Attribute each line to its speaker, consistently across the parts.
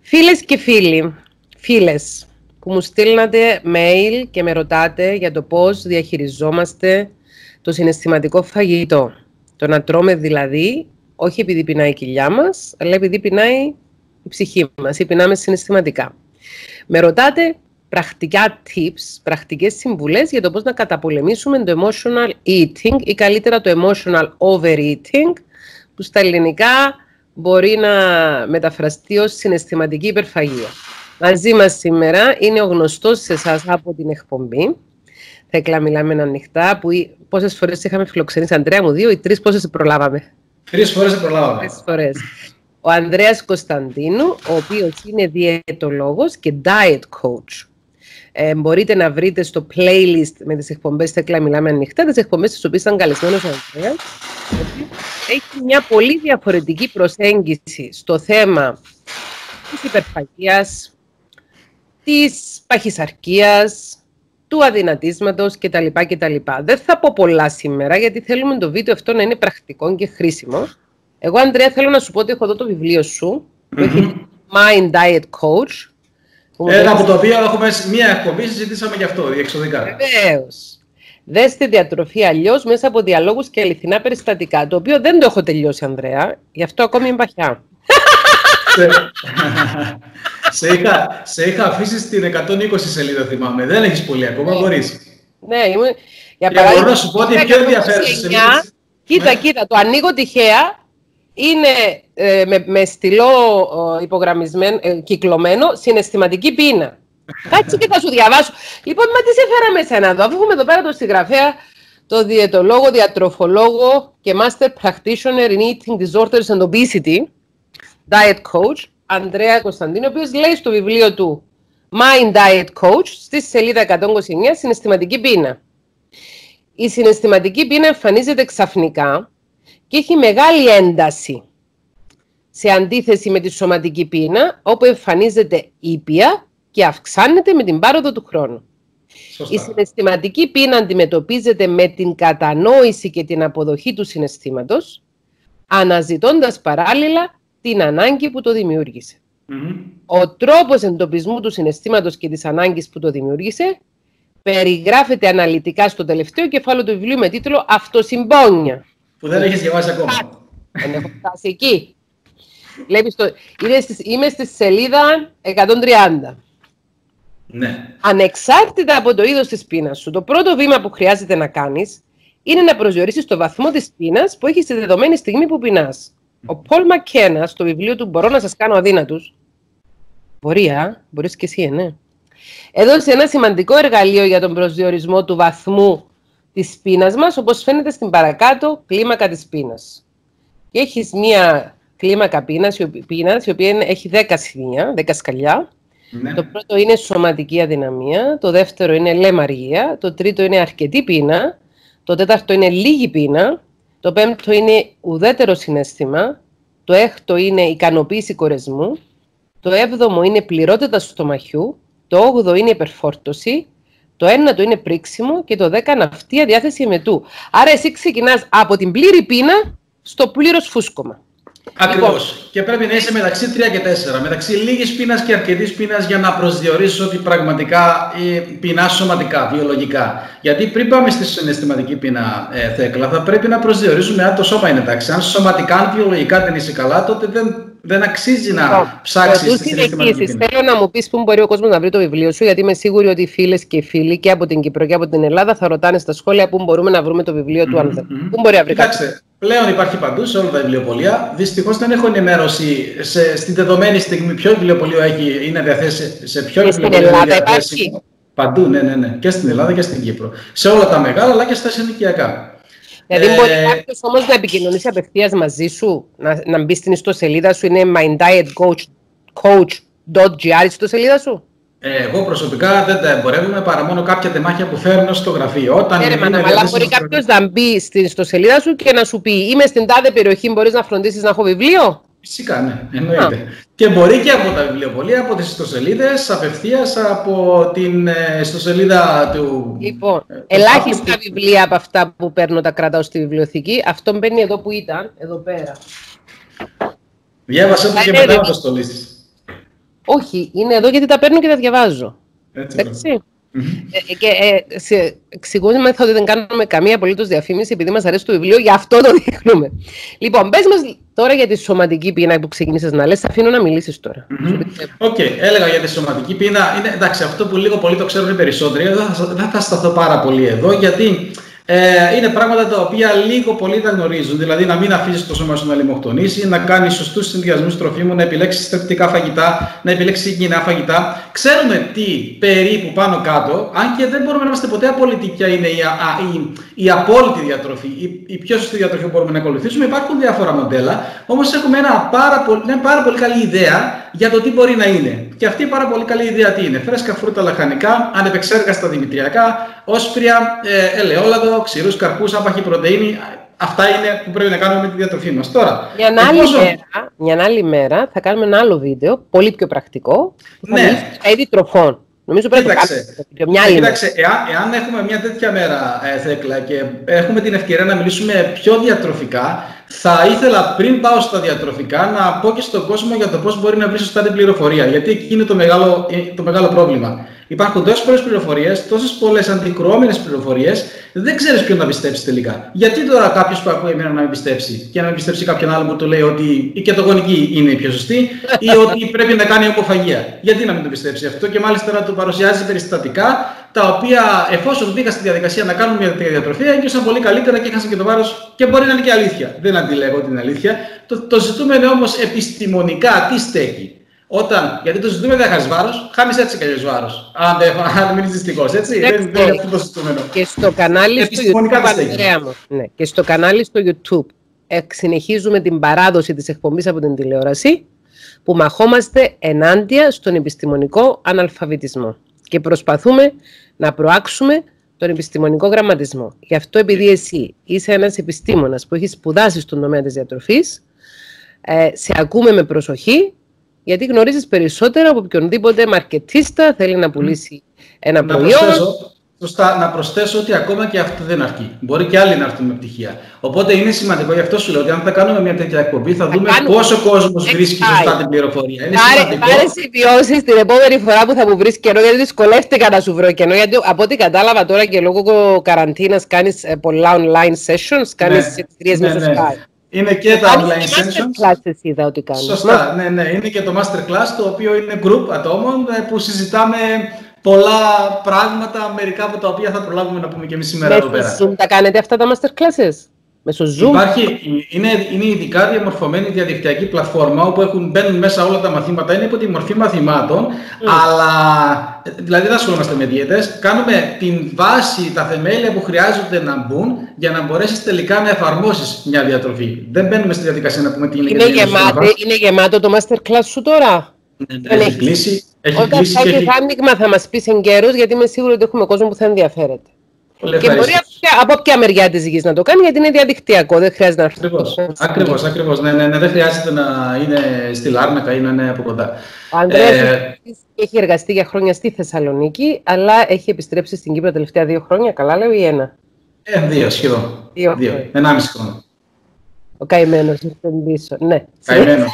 Speaker 1: Φίλες και φίλοι, φίλες που μου στείλνατε mail και με ρωτάτε για το πώς διαχειριζόμαστε το συναισθηματικό φαγητό. Το να τρώμε δηλαδή, όχι επειδή πεινάει η κοιλιά μας, αλλά επειδή πεινάει η ψυχή μας ή πεινάμε συναισθηματικά. Με ρωτάτε πρακτικά tips, πρακτικές συμβουλές για το πώς να καταπολεμήσουμε το emotional eating ή καλύτερα το emotional overeating, που στα ελληνικά μπορεί να μεταφραστεί ως συναισθηματική υπερφαγία. Μαζί μας σήμερα είναι ο γνωστός σε εσάς από την εκπομπή. Θα εκλαμιλάμε ανοιχτά. Πόσες φορές είχαμε φιλοξενήσει, Ανδρέα μου, 2 ή 3, πόσες προλάβαμε?
Speaker 2: 3 φορές προλάβαμε.
Speaker 1: 3 φορές. Ο Ανδρέας Κωνσταντίνου, ο οποίος είναι διαιτολόγος και diet coach. Μπορείτε να βρείτε στο playlist με τις εκπομπές «Θέκλα μιλάμε ανοιχτά», τις εκπομπές στις οποίες ήταν καλεσμένος ο Ανδρέας. Έχει μια πολύ διαφορετική προσέγγιση στο θέμα της υπερφαγίας, της παχυσαρκίας, του αδυνατίσματος κτλ. Δεν θα πω πολλά σήμερα, γιατί θέλουμε το βίντεο αυτό να είναι πρακτικό και χρήσιμο. Εγώ, Ανδρέα, θέλω να σου πω ότι έχω εδώ το βιβλίο σου, που έχει Mind Diet Coach.
Speaker 2: Ένα από το οποίο έχουμε μία εκπομπή, συζητήσαμε γι' αυτό, διεξοδικά.
Speaker 1: Βεβαίως. Δες τη διατροφή αλλιώς μέσα από διαλόγους και αληθινά περιστατικά, το οποίο δεν το έχω τελειώσει, Ανδρέα, γι' αυτό ακόμη είναι παχιά.
Speaker 2: σε είχα αφήσει στην 120 σελίδα, θυμάμαι. Δεν έχεις πολύ ακόμα, μπορείς.
Speaker 1: Ναι,
Speaker 2: για μπορώ να σου πω ότι πιο ενδιαφέρουσα σελίδα.
Speaker 1: Κοίτα, το ανοίγω τυχαία. Είναι με στυλό υπογραμμισμένο, κυκλωμένο, συναισθηματική πείνα. Κάτσε και θα σου διαβάσω. Λοιπόν, μα τι σε φέραμε εσένα εδώ, αφού έχουμε εδώ πέρα τον συγγραφέα, το διαιτολόγο, διατροφολόγο και Master Practitioner in Eating Disorders and Obesity, Diet Coach, Ανδρέα Κωνσταντίνου, ο οποίος λέει στο βιβλίο του Mind Diet Coach, στη σελίδα 129, συναισθηματική πείνα. Η συναισθηματική πείνα εμφανίζεται ξαφνικά και έχει μεγάλη ένταση σε αντίθεση με τη σωματική πείνα, όπου εμφανίζεται ήπια και αυξάνεται με την πάροδο του χρόνου. Σωστά. Η συναισθηματική πείνα αντιμετωπίζεται με την κατανόηση και την αποδοχή του συναισθήματος, αναζητώντας παράλληλα την ανάγκη που το δημιούργησε. Ο τρόπος εντοπισμού του συναισθήματος και της ανάγκης που το δημιούργησε περιγράφεται αναλυτικά στο τελευταίο κεφάλαιο του βιβλίου με τίτλο «Αυτοσυμπόνια».
Speaker 2: Που δεν έχεις διαβάσει ακόμα.
Speaker 1: Δεν έχω φτάσει εκεί. Είμαι στη σελίδα 130.
Speaker 2: Ναι.
Speaker 1: Ανεξάρτητα από το είδος της πείνας σου, το πρώτο βήμα που χρειάζεται να κάνεις είναι να προσδιορίσεις το βαθμό της πείνας που έχεις στη δεδομένη στιγμή που πεινάς. Ο Πολ Μακκένα, στο βιβλίο του «Μπορώ να σας κάνω αδύνατους», μπορείς και εσύ, ναι, έδωσε ένα σημαντικό εργαλείο για τον προσδιορισμό του βαθμού της πείνας μας, όπως φαίνεται στην παρακάτω κλίμακα της πείνας. Και έχεις μία κλίμακα πείνας, η οποία έχει 10 σημεία, 10 σκαλιά. Ναι. Το πρώτο είναι σωματική αδυναμία, το δεύτερο είναι λαιμαργία, το τρίτο είναι αρκετή πείνα, το τέταρτο είναι λίγη πείνα, το πέμπτο είναι ουδέτερο συναίσθημα, το έκτο είναι ικανοποίηση κορεσμού, το έβδομο είναι πληρότητα στομαχιού, το 8ο είναι υπερφόρτωση, το 9ο είναι πρίξιμο και το 10 ναυτία διάθεση εμετού. Άρα εσύ ξεκινάς από την πλήρη πείνα στο πλήρως φούσκωμα.
Speaker 2: Ακριβώς. Λοιπόν, και πρέπει να είσαι μεταξύ 3 και 4. Μεταξύ λίγης πείνας και αρκετής πείνας για να προσδιορίσεις ότι πραγματικά πεινάς σωματικά, βιολογικά. Γιατί πριν πάμε στη συναισθηματική πείνα, Θέκλα, θα πρέπει να προσδιορίζουμε αν το σώμα είναι εντάξει. Αν σωματικά, αν βιολογικά δεν είσαι καλά, τότε δεν αξίζει να ψάξεις τη συναισθηματική πείνα.
Speaker 1: Θέλω να μου πεις πού μπορεί ο κόσμος να βρει το βιβλίο σου, γιατί είμαι σίγουρη ότι οι φίλες και οι φίλοι και από την Κύπρο και από την Ελλάδα θα ρωτάνε στα σχόλια πού μπορούμε να βρούμε το βιβλίο του Ανδρέα. Πού μπορεί να βρει κάτι.
Speaker 2: Πλέον υπάρχει παντού σε όλα τα βιβλιοπωλεία. Δυστυχώς δεν έχω ενημέρωση στην δεδομένη στιγμή ποιο βιβλιοπωλείο είναι διαθέσιμο. Σε ποιο βιβλιοπωλείο
Speaker 1: στην Ελλάδα υπάρχει.
Speaker 2: Παντού, ναι. Και στην Ελλάδα και στην Κύπρο. Σε όλα τα μεγάλα αλλά και στα συνοικιακά.
Speaker 1: Δηλαδή μπορεί κάποιος όμως να επικοινωνήσει απευθείας μαζί σου, να μπει στην ιστοσελίδα σου, είναι minddietcoach.gr η ιστοσελίδα σου.
Speaker 2: Εγώ προσωπικά δεν τα εμπορεύομαι παρά μόνο κάποια τεμάχια που φέρνω στο γραφείο.
Speaker 1: Αλλά μπορεί κάποιος να μπει στην ιστοσελίδα σου και να σου πει: είμαι στην τάδε περιοχή, μπορείς να φροντίσεις να έχω βιβλίο.
Speaker 2: Φυσικά, ναι, εννοείται. Και μπορεί και από τα βιβλιοπωλεία, από τις ιστοσελίδες, απευθείας από την ιστοσελίδα του.
Speaker 1: Λοιπόν, ελάχιστα βιβλία από αυτά που παίρνω τα κρατάω στη βιβλιοθήκη. Αυτό μπαίνει εδώ που ήταν, εδώ πέρα.
Speaker 2: Διάβασε το και μετά να το στολίσεις.
Speaker 1: Όχι, είναι εδώ γιατί τα παίρνω και τα διαβάζω. Εντάξει. Και εξηγούμε ότι δεν κάνουμε καμία απολύτως διαφήμιση επειδή μας αρέσει το βιβλίο, γι' αυτό το δείχνουμε. Λοιπόν, πες μας τώρα για τη σωματική πείνα που ξεκίνησες να λες. Θα αφήνω να μιλήσεις τώρα.
Speaker 2: Οκ, έλεγα για τη σωματική πείνα. Είναι, εντάξει, αυτό που λίγο πολύ το ξέρουν οι περισσότεροι. Δεν θα σταθώ πάρα πολύ εδώ, γιατί είναι πράγματα τα οποία λίγο πολύ τα γνωρίζουν. Δηλαδή, να μην αφήσεις το σώμα σου να λιμοκτονήσει, να κάνεις σωστούς συνδυασμούς τροφίμων, να επιλέξεις θρεπτικά φαγητά, να επιλέξεις υγιεινά φαγητά. Ξέρουμε τι περίπου πάνω κάτω, αν και δεν μπορούμε να είμαστε ποτέ απόλυτοι ποια είναι η απόλυτη διατροφή, η πιο σωστή διατροφή που μπορούμε να ακολουθήσουμε. Υπάρχουν διάφορα μοντέλα, όμως έχουμε μια πάρα πολύ καλή ιδέα για το τι μπορεί να είναι. Και αυτή η πάρα πολύ καλή ιδέα τι είναι? Φρέσκα φρούτα λαχανικά, ανεπεξέργαστα δημητριακά, όσπρια, ελαιόλαδο, ξηρούς καρπούς, άπαχη πρωτεΐνη. Αυτά είναι που πρέπει να κάνουμε με τη διατροφή μας. Τώρα,
Speaker 1: μια άλλη μέρα θα κάνουμε ένα άλλο βίντεο, πολύ πιο πρακτικό, που θα μιλήσουμε για είδη τροφών. Νομίζω πρέπει να το κάνουμε.
Speaker 2: Κοίταξε, εάν έχουμε μια τέτοια μέρα, Θέκλα, και έχουμε την ευκαιρία να μιλήσουμε πιο διατροφικά, θα ήθελα πριν πάω στα διατροφικά να πω και στον κόσμο για το πώς μπορεί να βρει σωστά την πληροφορία. Γιατί εκεί είναι το μεγάλο πρόβλημα. Υπάρχουν τόσες πολλές πληροφορίες, τόσες πολλές αντικρουόμενες πληροφορίες, δεν ξέρεις ποιον να πιστέψεις τελικά. Γιατί τώρα κάποιος που ακούει εμένα να μην πιστέψει και να μην πιστέψει κάποιον άλλο που του λέει ότι η κετογονική είναι η πιο σωστή ή ότι πρέπει να κάνει ομοφαγία? Γιατί να μην το πιστέψει αυτό και μάλιστα να του παρουσιάζει περιστατικά τα οποία, εφόσον μπήκα στη διαδικασία να κάνουν μια τέτοια διατροφή, έγκυσαν πολύ καλύτερα και έχασαν και το βάρος και μπορεί να είναι και αλήθεια. Δεν αντιλέγω ότι είναι αλήθεια. Το ζητούμενο όμως επιστημονικά τι στέκει? Γιατί το ζητούμε δεν χάσεις βάρος, χάνεις έτσι κι αλλιώς βάρος. Αν μείνεις δυστυχώς, έτσι. Δεν είναι αυτό το ζητούμενο.
Speaker 1: Και στο κανάλι στο YouTube, και στο κανάλι στο YouTube συνεχίζουμε την παράδοση της εκπομπής από την τηλεόραση, που μαχόμαστε ενάντια στον επιστημονικό αναλφαβητισμό και προσπαθούμε να προάξουμε τον επιστημονικό γραμματισμό. Γι' αυτό, επειδή εσύ είσαι ένας επιστήμονας που έχει σπουδάσει στον τομέα της διατροφής, σε ακούμε με προσοχή, γιατί γνωρίζεις περισσότερο από οποιονδήποτε μαρκετίστα θέλει να πουλήσει ένα προϊόν.
Speaker 2: Να προσθέσω ότι ακόμα και αυτό δεν αρκεί. Μπορεί και άλλοι να έρθουν με πτυχία. Οπότε είναι σημαντικό, γι' αυτό σου λέω ότι αν θα κάνουμε μια τέτοια εκπομπή, θα δούμε πόσο κόσμος βρίσκει σωστά την πληροφορία.
Speaker 1: Πάρε σημειώσεις την επόμενη φορά που θα μου βρεις κενό, γιατί δυσκολεύτηκα να σου βρω κενό. Γιατί από ό,τι κατάλαβα τώρα και λόγω καραντίνας κάνεις πολλά online sessions, κάνεις εξαιρίες μέσω Skype.
Speaker 2: Είναι και τα online sessions.
Speaker 1: Είδα ότι κάνεις.
Speaker 2: Σωστά, ναι. Είναι και το masterclass, το οποίο είναι group ατόμων που συζητάμε πολλά πράγματα, μερικά από τα οποία θα προλάβουμε να πούμε και εμείς σήμερα εδώ πέρα.
Speaker 1: Zoom τα κάνετε αυτά τα masterclasses? Μέσω Zoom?
Speaker 2: Είναι ειδικά διαμορφωμένη διαδικτυακή πλατφόρμα όπου μπαίνουν μέσα όλα τα μαθήματα, είναι υπό τη μορφή μαθημάτων, αλλά δηλαδή δεν ασχολούμαστε με δίαιτες, κάνουμε την βάση, τα θεμέλια που χρειάζονται να μπουν για να μπορέσεις τελικά να εφαρμόσεις μια διατροφή. Δεν μπαίνουμε στη διαδικασία να πούμε τι είναι.
Speaker 1: Είναι γεμάτο το masterclass σου τώρα?
Speaker 2: Έχει κλείσει.
Speaker 1: Όταν θα έχεις άνοιγμα θα μας πεις εγκαίρως, γιατί είμαι σίγουρη ότι έχουμε κόσμο που θα ενδιαφέρεται. Και μπορεί από ποια μεριά της γης να το κάνει, γιατί είναι διαδικτυακό, δεν χρειάζεται να έρθει.
Speaker 2: Ακριβώς. Ναι, δεν χρειάζεται να είναι στη Λάρνακα ή να είναι από κοντά.
Speaker 1: Ο Ανδρέας έχει εργαστεί για χρόνια στη Θεσσαλονίκη, αλλά έχει επιστρέψει στην Κύπρο τα τελευταία 2 χρόνια. Καλά λέω ή 1?
Speaker 2: 2 σχεδόν. 1,5 χρόνο.
Speaker 1: Ο καημένος ήρθε πίσω. Ναι.
Speaker 2: Καημένος.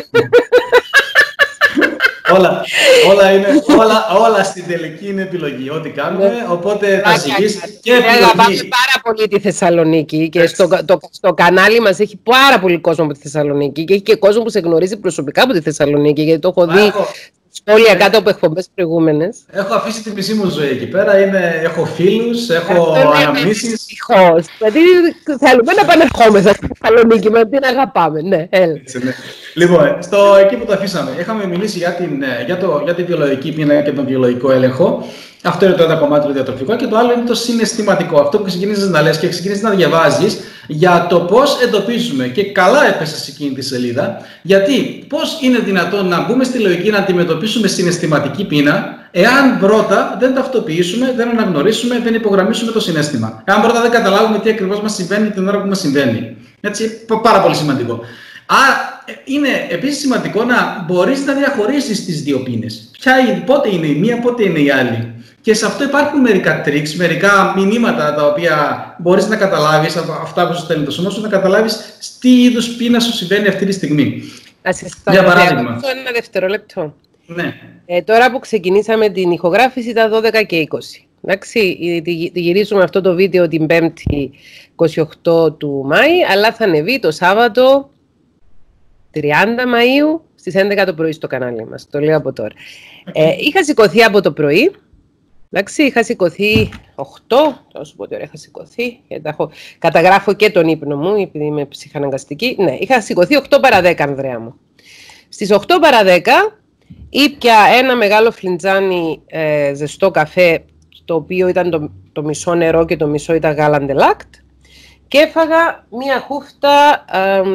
Speaker 2: όλα στην τελική είναι επιλογή. Ό,τι κάνουμε, οπότε θα ζυγείς και επιλογή.
Speaker 1: Αγαπάμε πάρα πολύ τη Θεσσαλονίκη και στο κανάλι μας έχει πάρα πολύ κόσμο από τη Θεσσαλονίκη και έχει και κόσμο που σε γνωρίζει προσωπικά από τη Θεσσαλονίκη, γιατί το έχω δει σχόλια κάτω από εκπομπές προηγούμενες.
Speaker 2: Έχω αφήσει τη μισή μου ζωή εκεί πέρα, έχω φίλους, έχω αναμνήσεις.
Speaker 1: Ευτυχώς. Δηλαδή θέλουμε να πανερχόμεθα στη Θεσσαλονίκη, με την αγαπάμε. Ναι,
Speaker 2: έτσι, ναι. Λοιπόν, εκεί που το αφήσαμε, είχαμε μιλήσει για τη βιολογική πείνα και τον βιολογικό έλεγχο. Αυτό είναι το ένα κομμάτι το διατροφικό και το άλλο είναι το συναισθηματικό. Αυτό που ξεκινήσεις να λες και ξεκινήσεις να διαβάζεις για το πώς εντοπίζουμε, και καλά έπεσε σε εκείνη τη σελίδα, γιατί πώς είναι δυνατόν να μπούμε στη λογική να αντιμετωπίσουμε συναισθηματική πείνα, εάν πρώτα δεν ταυτοποιήσουμε, δεν αναγνωρίσουμε, δεν υπογραμμίσουμε το συναίσθημα. Εάν πρώτα δεν καταλάβουμε τι ακριβώς μας συμβαίνει την ώρα που μας συμβαίνει. Έτσι, πάρα πολύ σημαντικό. Άρα είναι επίσης σημαντικό να μπορείς να διαχωρίσεις τις δύο πίνες. Πότε είναι η μία, πότε είναι η άλλη. Και σε αυτό υπάρχουν μερικά tricks, μερικά μηνύματα τα οποία μπορείς να καταλάβεις από αυτά που σου στέλνει το σώμα σου, να καταλάβεις τι είδους πείνα σου συμβαίνει αυτή τη στιγμή.
Speaker 1: Για παράδειγμα. Ένα δευτερόλεπτο.
Speaker 2: Ναι.
Speaker 1: Τώρα που ξεκινήσαμε την ηχογράφηση ήταν 12 και 20. Εντάξει, τη γυρίζουμε αυτό το βίντεο την 5η 28 του Μάη, αλλά θα ανεβεί το Σάββατο 30 Μαΐου στις 11 το πρωί στο κανάλι μας. Το λέω από τώρα. Είχα σηκωθεί από το πρωί. Εντάξει, είχα σηκωθεί 8, θα σου πω ότι είχα σηκωθεί, καταγράφω και τον ύπνο μου, επειδή είμαι ψυχαναγκαστική. Ναι, είχα σηκωθεί 8 παρα 10, Ανδρέα μου. Στις 8 παρα 10 ήπια ένα μεγάλο φλιντζάνι ζεστό καφέ, το οποίο ήταν το μισό νερό και το μισό ήταν γάλα ντελάκτ, και έφαγα μία χούφτα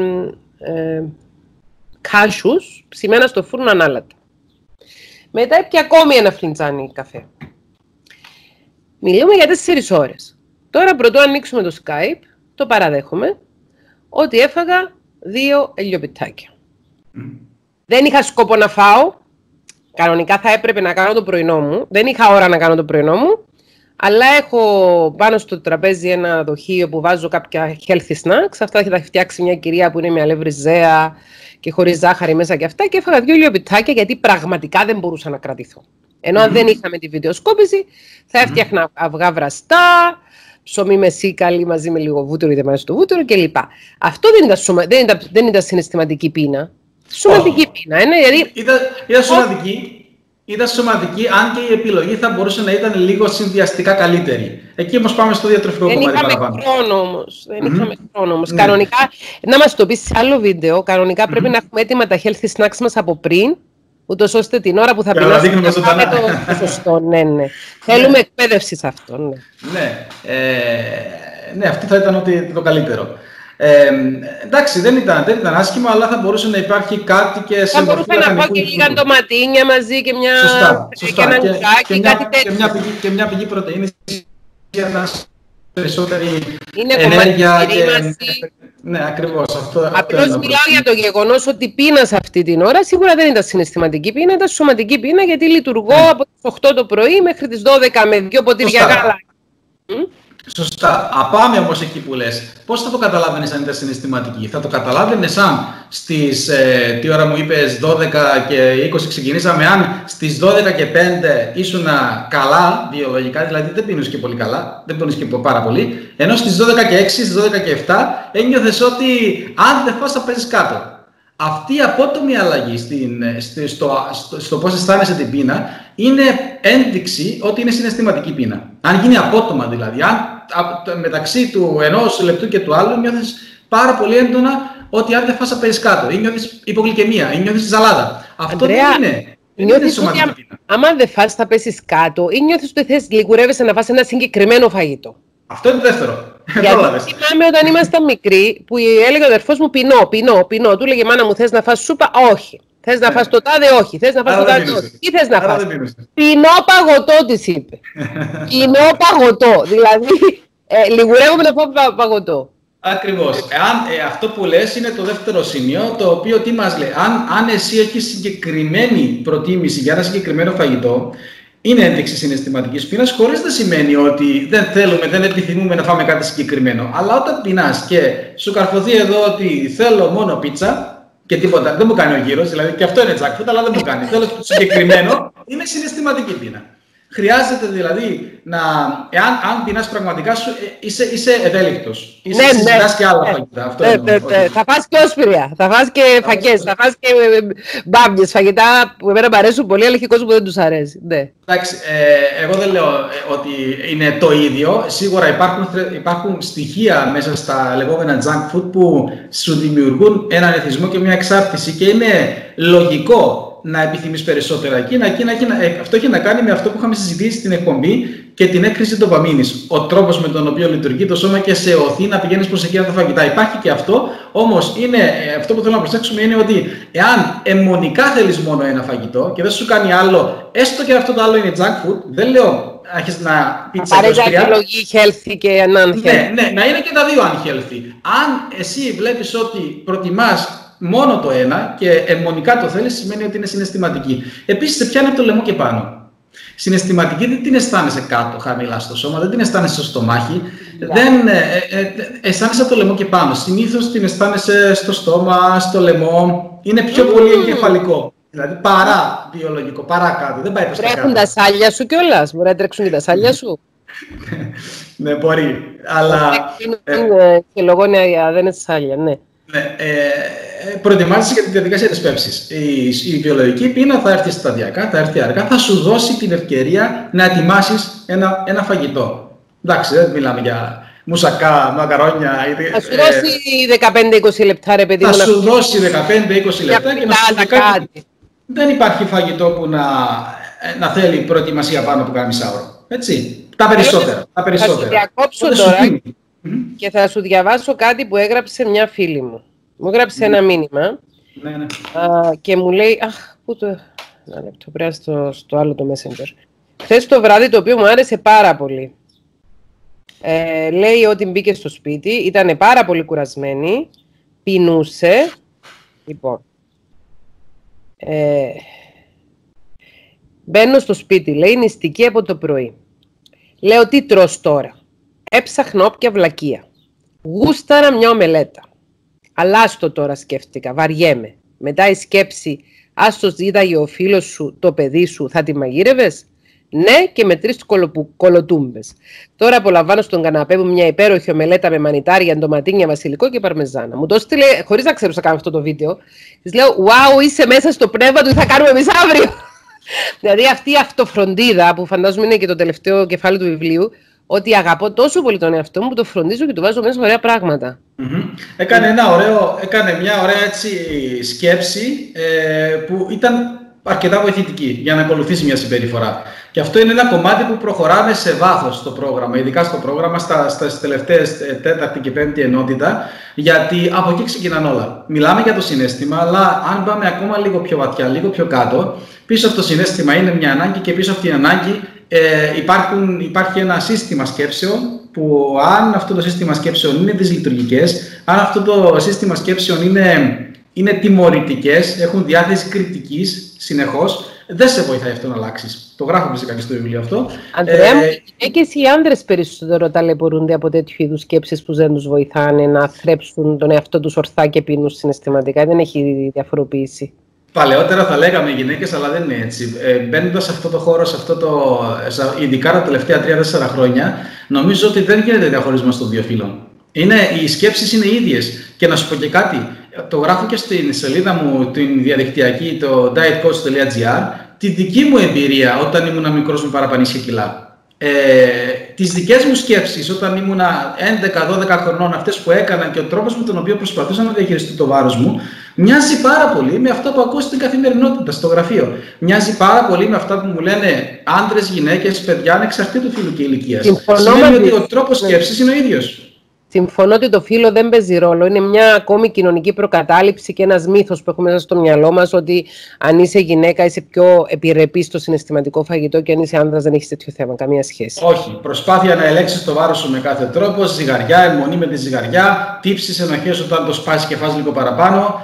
Speaker 1: κάσιους ψημένα στο φούρνο ανάλατα. Μετά έπια ακόμη ένα φλιντζάνι καφέ. Μιλούμε για 4 ώρες. Τώρα πρωτού ανοίξουμε το Skype, το παραδέχομαι, ότι έφαγα 2 ελιοπιτάκια. Δεν είχα σκόπο να φάω. Κανονικά θα έπρεπε να κάνω το πρωινό μου. Δεν είχα ώρα να κάνω το πρωινό μου. Αλλά έχω πάνω στο τραπέζι ένα δοχείο που βάζω κάποια healthy snacks. Αυτά θα φτιάξει μια κυρία που είναι με αλεύρι ζέα και χωρίς ζάχαρη μέσα και αυτά. Και έφαγα 2 ελιοπιτάκια γιατί πραγματικά δεν μπορούσα να κρατηθώ. Ενώ αν δεν είχαμε τη βιντεοσκόπηση, θα έφτιαχνα αυγά βραστά, ψωμί με σίκαλη μαζί με λίγο βούτυρο, είτε μέσα στο βούτυρο κλπ. Αυτό δεν ήταν συναισθηματική πείνα. Σωματική πείνα, δηλαδή.
Speaker 2: Ήταν σωματική, αν και η επιλογή θα μπορούσε να ήταν λίγο συνδυαστικά καλύτερη. Εκεί όμως πάμε στο διατροφικό κομμάτι παραπάνω.
Speaker 1: Δεν είχαμε χρόνο όμως. Κανονικά, να μας το πεις σε άλλο βίντεο, κανονικά πρέπει να έχουμε έτοιμα τα healthy snacks μας από πριν, ούτως ώστε την ώρα που θα πεινάσουμε να πάμε το σωστό. Ναι. Θέλουμε εκπαίδευση σε αυτό.
Speaker 2: Ναι, αυτό θα ήταν το καλύτερο. Εντάξει, δεν ήταν άσχημα, αλλά θα μπορούσε να υπάρχει κάτι και σε μορφή.
Speaker 1: Θα μπορούσα να πω και λίγα ντοματίνια μαζί και μια.
Speaker 2: Σωστά.
Speaker 1: Και ένα νουτσάκι, κάτι τέτοιο.
Speaker 2: Και μια πηγή πρωτεΐνης για να περισσότερη ενέργεια. Ναι, ακριβώς.
Speaker 1: Απλώς μιλάω για το γεγονός ότι πείνασα αυτή την ώρα. Σίγουρα δεν ήταν συναισθηματική πείνα, ήταν σωματική πείνα, γιατί λειτουργώ από τις 8 το πρωί μέχρι τις 12 με 2 ποτήρια γάλα.
Speaker 2: Σωστά. Απάμε όμως εκεί που λες. Πώς θα το καταλάβαινες αν ήταν συναισθηματική? Θα το καταλάβαινες αν στις, τι ώρα μου είπες, 12 και 20 ξεκινήσαμε, αν στις 12 και 5 ήσουν καλά βιολογικά, δηλαδή δεν πίνεις και πολύ καλά, δεν πίνεις και πάρα πολύ, ενώ στις 12 και 6, στις 12 και 7 ένιωθες ότι αν δεν φας θα παίζεις κάτω. Αυτή η απότομη αλλαγή στο πώς αισθάνεσαι την πείνα είναι ένδειξη ότι είναι συναισθηματική πείνα. Αν γίνει απότομα δηλαδή, αν μεταξύ του ενός λεπτού και του άλλου νιώθεις πάρα πολύ έντονα ότι αν δεν φας θα παίζεις κάτω, ή νιώθεις υπογλυκαιμία, ή νιώθεις ζαλάδα. Αυτό δεν είναι.
Speaker 1: Νιώθεις ότι άμα δεν φας θα πέσεις κάτω, ή νιώθεις ότι λιγουρεύεσαι να φας ένα συγκεκριμένο φαγητό.
Speaker 2: Αυτό είναι το δεύτερο.
Speaker 1: Γιατί θυμάμαι όταν ήμασταν μικροί που έλεγε ο αδερφός μου πεινώ. Του έλεγε μάνα μου, θες να φας σούπα? Όχι. Θες να φας το τάδε? Όχι. Θες να φας το τάδε? Όχι. Τι θες να φας? Πεινώ παγωτό, της είπε. Πεινώ παγωτό. Δηλαδή λιγουρεύομαι να φάω παγωτό.
Speaker 2: Ακριβώς. Αυτό που λες είναι το δεύτερο σημείο, το οποίο τι μας λέει? Αν εσύ έχεις συγκεκριμένη προτίμηση για ένα συγκεκριμένο φαγητό, είναι ένδειξη συναισθηματικής πείνας, χωρίς να σημαίνει ότι δεν επιθυμούμε να φάμε κάτι συγκεκριμένο. Αλλά όταν πεινάς και σου καρφωθεί εδώ ότι θέλω μόνο πίτσα και τίποτα, δεν μου κάνει ο γύρος, δηλαδή και αυτό είναι junk food, αλλά δεν μου κάνει. Θέλω το συγκεκριμένο, είναι συναισθηματική πείνα. Χρειάζεται δηλαδή αν πεινάς πραγματικά σου, είσαι ευέλικτος. Συζητάς και άλλα φαγητά.
Speaker 1: Θα φας και όσπρια, θα φας και φακές, θα φας και μπάμπιες, φαγητά που εμένα μου αρέσουν πολύ, αλλά έχει κόσμο που δεν τους αρέσει.
Speaker 2: Εντάξει, εγώ δεν λέω ότι είναι το ίδιο. Σίγουρα υπάρχουν στοιχεία μέσα στα λεγόμενα junk food που σου δημιουργούν έναν εθισμό και μια εξάρτηση και είναι λογικό να επιθυμείς περισσότερα εκεί. Αυτό έχει να κάνει με αυτό που είχαμε συζητήσει στην εκπομπή και την έκρηση ντοπαμίνης. Ο τρόπος με τον οποίο λειτουργεί το σώμα και σε οθεί να πηγαίνεις προς εκείνα τα φαγητά. Υπάρχει και αυτό, όμως αυτό που θέλω να προσέξουμε είναι ότι εάν αιμονικά θέλεις μόνο ένα φαγητό και δεν σου κάνει άλλο, έστω και αυτό το άλλο είναι junk food, δεν λέω άρχισε να πίτσα και
Speaker 1: όσπρια. Επιλογή healthy και unhealthy.
Speaker 2: Ναι, να είναι και τα δύο unhealthy. Αν εσύ βλέπεις ότι προτιμάς μόνο το ένα και αιμονικά το θέλεις, σημαίνει ότι είναι συναισθηματική. Επίσης, σε πιάνει από το λαιμό και πάνω. Συναισθηματική δεν την αισθάνεσαι κάτω, χαμηλά στο σώμα, δεν την αισθάνεσαι στο στομάχι. Δεν αισθάνεσαι από το λαιμό και πάνω. Συνήθως την αισθάνεσαι στο στόμα, στο λαιμό. Είναι πιο πολύ εγκεφαλικό. Δηλαδή παρά βιολογικό, παρά κάτι. Δεν πάει προς τα κάτω.
Speaker 1: Τρέχουν τα σάλια σου κιόλας. Μπορεί να τρέξουν και τα σάλια σου.
Speaker 2: Ναι, μπορεί. Αλλά.
Speaker 1: Και λογόνια δεν είναι σάλια, ναι.
Speaker 2: Προετοιμάζεσαι για τη διαδικασία της πέψης. Η βιολογική πείνα θα έρθει σταδιακά, θα έρθει αργά, θα σου δώσει την ευκαιρία να ετοιμάσεις ένα φαγητό. Εντάξει, δεν μιλάμε για μουσακά, μακαρόνια.
Speaker 1: Θα σου δώσει 15-20 λεπτά, ρε παιδί μου.
Speaker 2: Θα σου δώσει 15-20 λεπτά και να σου πει κάτι. Δεν υπάρχει φαγητό που να θέλει προετοιμασία πάνω από κάνα μισάωρο. Έτσι. Τα περισσότερα.
Speaker 1: Θα σου διακόψω τώρα και θα σου διαβάσω κάτι που έγραψε μια φίλη μου. Μου έγραψε ένα μήνυμα και μου λέει, πού το... Ένα λεπτό, πρέπει στο άλλο το Messenger. Χθες το βράδυ, το οποίο μου άρεσε πάρα πολύ. Λέει ότι μπήκε στο σπίτι, ήταν πάρα πολύ κουρασμένη, πεινούσε. Λοιπόν, μπαίνω στο σπίτι, λέει, νηστική από το πρωί. Λέω, τι τρως τώρα? Έψαχνα όποια βλακεία. Γούσταρα μια ομελέτα. Αλλά άστο τώρα, σκέφτηκα, βαριέμαι. Μετά η σκέψη, ας το ζήταγε ο φίλος σου, το παιδί σου, θα τη μαγείρευες? Ναι, και με 3 κολοτούμπες. Τώρα απολαμβάνω στον καναπέ μου μια υπέροχη ομελέτα με μανιτάρια, ντοματίνια, βασιλικό και παρμεζάνα. Μου το έστειλε, χωρίς να ξέρω πώς θα κάνω αυτό το βίντεο. Της λέω, wow, είσαι μέσα στο πνεύμα του, θα κάνουμε εμείς αύριο. Δηλαδή αυτή η αυτοφροντίδα, που φαντάζομαι είναι και το τελευταίο κεφάλαιο του βιβλίου, ότι αγαπώ τόσο πολύ τον εαυτό μου που το φροντίζω και του βάζω μέσα ωραία πράγματα.
Speaker 2: Έκανε μια ωραία έτσι σκέψη που ήταν αρκετά βοηθητική για να ακολουθήσει μια συμπεριφορά. Και αυτό είναι ένα κομμάτι που προχωράμε σε βάθος στο πρόγραμμα, ειδικά στο πρόγραμμα, στις τελευταίες 4η και 5η ενότητα, γιατί από εκεί ξεκινάνε όλα. Μιλάμε για το συναίσθημα, αλλά αν πάμε ακόμα λίγο πιο βαθιά, λίγο πιο κάτω, πίσω από το συναίσθημα είναι μια ανάγκη και πίσω από την ανάγκη υπάρχει ένα σύστημα σκέψεων που αν αυτό το σύστημα σκέψεων είναι δυσλειτουργικές, αν αυτό το σύστημα σκέψεων είναι τιμωρητικές, έχουν διάθεση κριτικής συνεχώς, δεν σε βοηθάει αυτό να αλλάξεις. Το γράφω φυσικά και στο βιβλίο αυτό.
Speaker 1: Ανδρέα μου, οι γυναίκες ή οι άντρες περισσότερο ταλαιπωρούνται από τέτοιου είδους σκέψεις που δεν τους βοηθάνε να θρέψουν τον εαυτό τους ορθά και πίνουν συναισθηματικά? Δεν έχει διαφοροποίηση.
Speaker 2: Παλαιότερα θα λέγαμε γυναίκες, αλλά δεν είναι έτσι. Μπαίνοντας σε αυτό το χώρο, ειδικά τα τελευταία 3-4 χρόνια, νομίζω ότι δεν γίνεται διαχωρισμός των δύο φύλων. Οι σκέψεις είναι ίδιες. Και να σου πω και κάτι, το γράφω και στην σελίδα μου, την διαδικτυακή, το dietcoach.gr, τη δική μου εμπειρία όταν ήμουν μικρός με παραπανήσια κιλά. Τις δικές μου σκέψεις όταν ήμουν 11-12 χρονών, αυτές που έκανα και ο τρόπος με τον οποίο προσπαθούσα να διαχειριστώ το βάρος μου, μοιάζει πάρα πολύ με αυτό που ακούω στην καθημερινότητα, στο γραφείο. Μοιάζει πάρα πολύ με αυτά που μου λένε άντρες, γυναίκες, παιδιά, ανεξαρτήτου φύλου και ηλικίας. Σημαίνει ότι ο τρόπος σκέψης είναι ο ίδιος.
Speaker 1: Συμφωνώ ότι το φύλο δεν παίζει ρόλο. Είναι μια ακόμη κοινωνική προκατάληψη και ένας μύθος που έχουμε μέσα στο μυαλό μας ότι αν είσαι γυναίκα είσαι πιο επιρρεπής στο συναισθηματικό φαγητό και αν είσαι άνδρας δεν έχεις τέτοιο θέμα. Καμία σχέση.
Speaker 2: Όχι. Προσπάθεια να ελέγξεις το βάρος σου με κάθε τρόπο. Ζυγαριά, αιμονή με τη ζυγαριά. Τύψεις ενοχές όταν το σπάσεις και φας λίγο παραπάνω.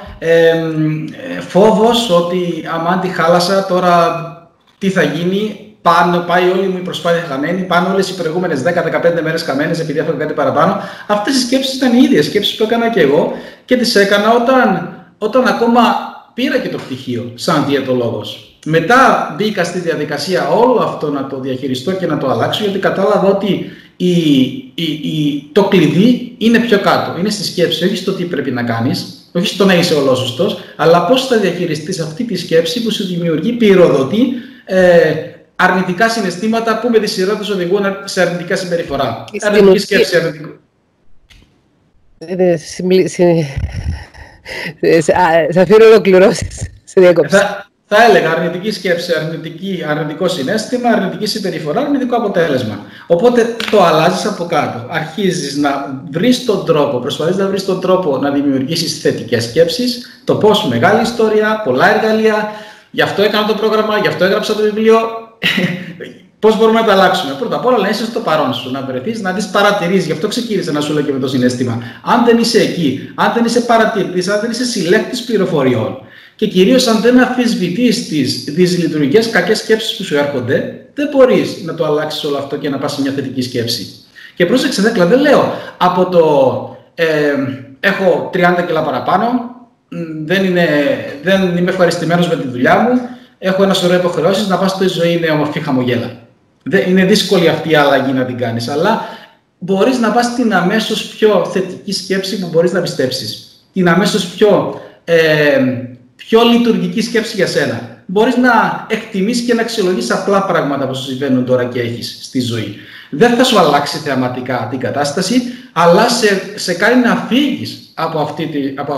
Speaker 2: Φόβος ότι άμα τη χάλασα τώρα τι θα γίνει. Πάει όλη μου η προσπάθεια χαμένη, πάνε όλες οι προηγούμενες 10-15 μέρες χαμένες επειδή έφαγα κάτι παραπάνω. Αυτές οι σκέψεις ήταν οι ίδιες σκέψεις που έκανα και εγώ και τις έκανα όταν ακόμα πήρα και το πτυχίο σαν διαιτολόγος. Μετά μπήκα στη διαδικασία όλο αυτό να το διαχειριστώ και να το αλλάξω, γιατί κατάλαβα ότι το κλειδί είναι πιο κάτω. Είναι στη σκέψη, όχι στο τι πρέπει να κάνεις, όχι στο να είσαι ολόσωστος, αλλά πώς θα διαχειριστείς αυτή τη σκέψη που σου δημιουργεί, πυροδοτεί αρνητικά συναισθήματα που με τη σειρά τους οδηγούν σε αρνητικά συμπεριφορά. Αρνητική σκέψη, αρνητικό.
Speaker 1: Σε αφήνω ολοκληρώσεις.
Speaker 2: Θα έλεγα αρνητική σκέψη, αρνητικό συναίσθημα, αρνητική συμπεριφορά, αρνητικό αποτέλεσμα. Οπότε το αλλάζεις από κάτω. Αρχίζεις να βρεις τον τρόπο, προσπαθείς να βρεις τον τρόπο να δημιουργήσεις θετικές σκέψεις, το πώς, μεγάλη ιστορία, πολλά εργαλεία. Γι' αυτό έκανα το πρόγραμμα, γι' αυτό έγραψα το βιβλίο. Πώς μπορούμε να τα αλλάξουμε? Πρώτα απ' όλα να είσαι στο παρόν σου, να βρεθείς, να δεις, παρατηρείς. Γι' αυτό ξεκίνησα να σου λέω και με το συναίσθημα. Αν δεν είσαι εκεί, αν δεν είσαι παρατηρητής, αν δεν είσαι συλλέκτης πληροφοριών και κυρίως αν δεν αμφισβητείς τις δυσλειτουργικές κακές σκέψεις που σου έρχονται, δεν μπορείς να το αλλάξεις όλο αυτό και να πας σε μια θετική σκέψη. Και πρόσεξε, Δέκλα, δεν λέω από το έχω 30 κιλά παραπάνω, δεν είμαι ευχαριστημένος με τη δουλειά μου, έχω ένα σωρό υποχρεώσεις, να πας στη ζωή είναι όμορφη χαμογέλα. Είναι δύσκολη αυτή η αλλαγή να την κάνεις, αλλά μπορείς να πας στην αμέσως πιο θετική σκέψη που μπορείς να πιστέψεις. Την αμέσως πιο λειτουργική σκέψη για σένα. Μπορείς να εκτιμήσεις και να αξιολογήσεις απλά πράγματα που σου συμβαίνουν τώρα και έχεις στη ζωή. Δεν θα σου αλλάξει θεαματικά την κατάσταση, αλλά σε κάνει να φύγεις από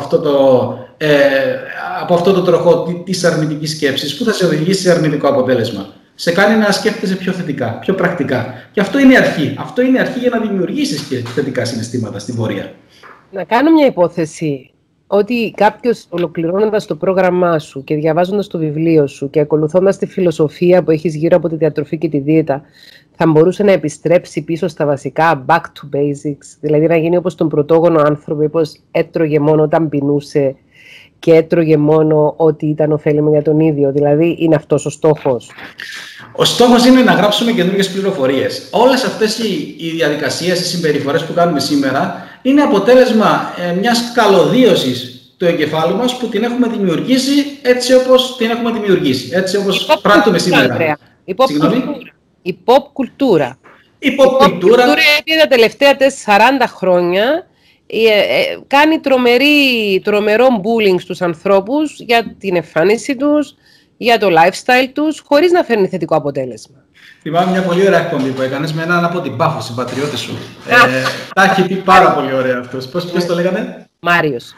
Speaker 2: αυτό το τροχό της αρνητικής σκέψης που θα σε οδηγήσει σε αρνητικό αποτέλεσμα. Σε κάνει να σκέφτεσαι πιο θετικά, πιο πρακτικά. Και αυτό είναι η αρχή. Αυτό είναι η αρχή για να δημιουργήσεις και θετικά συναισθήματα στην πορεία.
Speaker 1: Να κάνω μια υπόθεση. Ότι κάποιος ολοκληρώνοντας το πρόγραμμά σου και διαβάζοντας το βιβλίο σου και ακολουθώντας τη φιλοσοφία που έχεις γύρω από τη διατροφή και τη δίαιτα, θα μπορούσε να επιστρέψει πίσω στα βασικά, back to basics, δηλαδή να γίνει όπως τον πρωτόγονο άνθρωπο, όπως έτρωγε μόνο όταν πεινούσε και έτρωγε μόνο ό,τι ήταν ωφέλιμο για τον ίδιο. Δηλαδή, είναι αυτός ο στόχος?
Speaker 2: Ο στόχος είναι να γράψουμε καινούργιες πληροφορίες. Όλες αυτές οι διαδικασίες, οι συμπεριφορές που κάνουμε σήμερα είναι αποτέλεσμα μιας καλωδίωσης του εγκεφάλου μας που την έχουμε δημιουργήσει έτσι όπως την έχουμε δημιουργήσει. Έτσι όπως πράττουμε σήμερα.
Speaker 1: Η pop κουλτούρα. Η pop κουλτούρα τα τελευταία 40 χρόνια κάνει τρομερό bullying στους ανθρώπους για την εμφάνιση τους, για το lifestyle τους, χωρίς να φέρνει θετικό αποτέλεσμα.
Speaker 2: Θυμάμαι μια πολύ ωραία εκπομπή που έκανες με έναν από την Πάφο, συμπατριώτη σου. Τα έχει πει πάρα πολύ ωραία αυτός. Ποιος το λέγανε?
Speaker 1: Μάριος.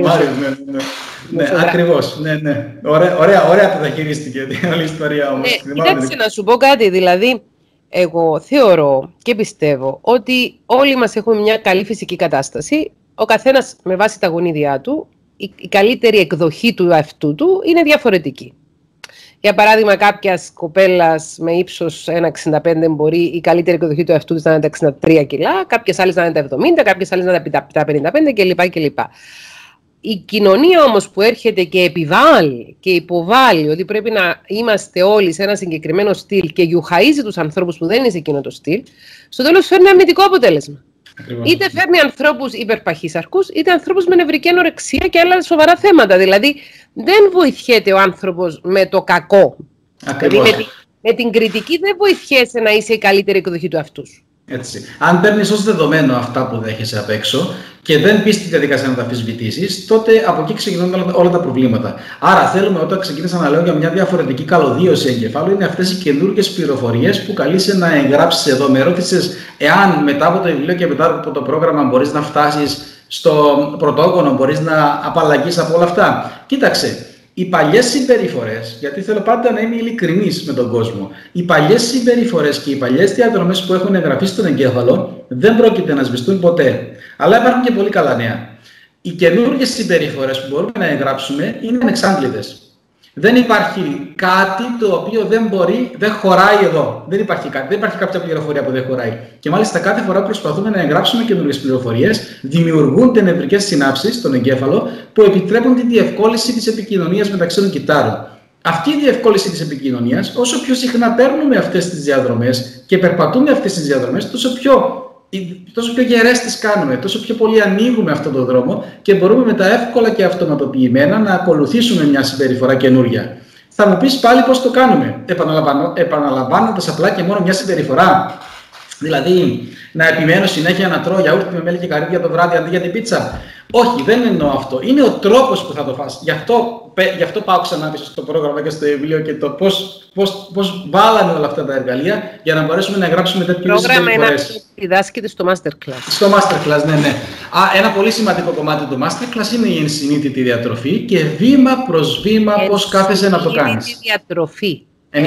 Speaker 2: Ναι, ακριβώς. Ναι. Ωραία που τα χειρίστηκε όλη η ιστορία όμως.
Speaker 1: Κοίταξε να σου πω κάτι, δηλαδή, εγώ θεωρώ και πιστεύω ότι όλοι μας έχουμε μια καλή φυσική κατάσταση. Ο καθένας με βάση τα γονίδια του, η καλύτερη εκδοχή του εαυτού του είναι διαφορετική. Για παράδειγμα, κάποιας κοπέλας με ύψος 1,65 μπορεί η καλύτερη εκδοχή του εαυτού της να είναι τα 63 κιλά, κάποιες άλλες να είναι τα 70, κάποιες άλλες να είναι τα 55 κλπ. Η κοινωνία όμως που έρχεται και επιβάλλει και υποβάλλει ότι πρέπει να είμαστε όλοι σε ένα συγκεκριμένο στυλ και γιουχαίζει τους ανθρώπους που δεν είναι σε εκείνο το στυλ, στο τέλος φέρνει αρνητικό αποτέλεσμα. Ακριβώς. Είτε φέρνει ανθρώπους υπερπαχύσαρκους, είτε ανθρώπους με νευρική ανορεξία και άλλα σοβαρά θέματα. Δηλαδή, δεν βοηθιέται ο άνθρωπος με το κακό. Δηλαδή, με την κριτική δεν βοηθιέσαι να είσαι η καλύτερη εκδοχή του εαυτού σου.
Speaker 2: Έτσι. Αν παίρνεις ως δεδομένο αυτά που δέχεσαι απ' έξω και δεν πεις τη διαδικασία να τα αμφισβητήσεις, τότε από εκεί ξεκινούν όλα τα προβλήματα. Άρα, θέλουμε όταν ξεκίνησα να λέω για μια διαφορετική καλωδίωση εγκεφάλου, είναι αυτές οι καινούργιες πληροφορίες που καλείσαι να εγγράψεις εδώ. Με ρώτησες εάν μετά από το βιβλίο και μετά από το πρόγραμμα μπορείς να φτάσεις στο πρωτόγονο, μπορείς να απαλλαγείς από όλα αυτά. Κοίταξε. Οι παλιές συμπεριφορές, γιατί θέλω πάντα να είμαι ειλικρινής με τον κόσμο, οι παλιές συμπεριφορές και οι παλιές διαδρομές που έχουν εγγραφεί στον εγκέφαλο δεν πρόκειται να σβηστούν ποτέ. Αλλά υπάρχουν και πολύ καλά νέα. Οι καινούργιες συμπεριφορές που μπορούμε να εγγράψουμε είναι ανεξάντλητες. Δεν υπάρχει κάτι το οποίο δεν χωράει εδώ. Δεν υπάρχει κάποια πληροφορία που δεν χωράει. Και μάλιστα κάθε φορά που προσπαθούμε να εγγράψουμε καινούργιες πληροφορίες, δημιουργούνται νευρικές συνάψεις στον εγκέφαλο που επιτρέπουν τη διευκόλυνση της επικοινωνίας μεταξύ των κυττάρων. Αυτή η διευκόλυνση της επικοινωνίας, όσο πιο συχνά παίρνουμε αυτές τις διαδρομές και περπατούμε αυτές τις διαδρομές, τόσο πιο γερές τις κάνουμε, τόσο πιο πολύ ανοίγουμε αυτόν τον δρόμο και μπορούμε μετά εύκολα και αυτοματοποιημένα να ακολουθήσουμε μια συμπεριφορά καινούρια. Θα μου πεις πάλι πώς το κάνουμε, επαναλαμβάνοντας απλά και μόνο μια συμπεριφορά. Δηλαδή, να επιμένω συνέχεια να τρώω γιαούρτι με μέλι και καρύδια το βράδυ αντί για την πίτσα. Όχι, δεν εννοώ αυτό. Είναι ο τρόπος που θα το φας. Γι' αυτό πάω ξανά πίσω στο πρόγραμμα και στο βιβλίο και το πώς βάλαμε όλα αυτά τα εργαλεία για να μπορέσουμε να εγγράψουμε τέτοιες συμπεριφορές.
Speaker 1: Πρόγραμμα διδάσκεται στο Masterclass.
Speaker 2: Στο Masterclass, ναι. Ένα πολύ σημαντικό κομμάτι του Masterclass είναι η ενσυνείδητη διατροφή και βήμα προς βήμα πώς κάθεσαι να το κάνεις.
Speaker 1: Ενσυνείδητη διατροφή.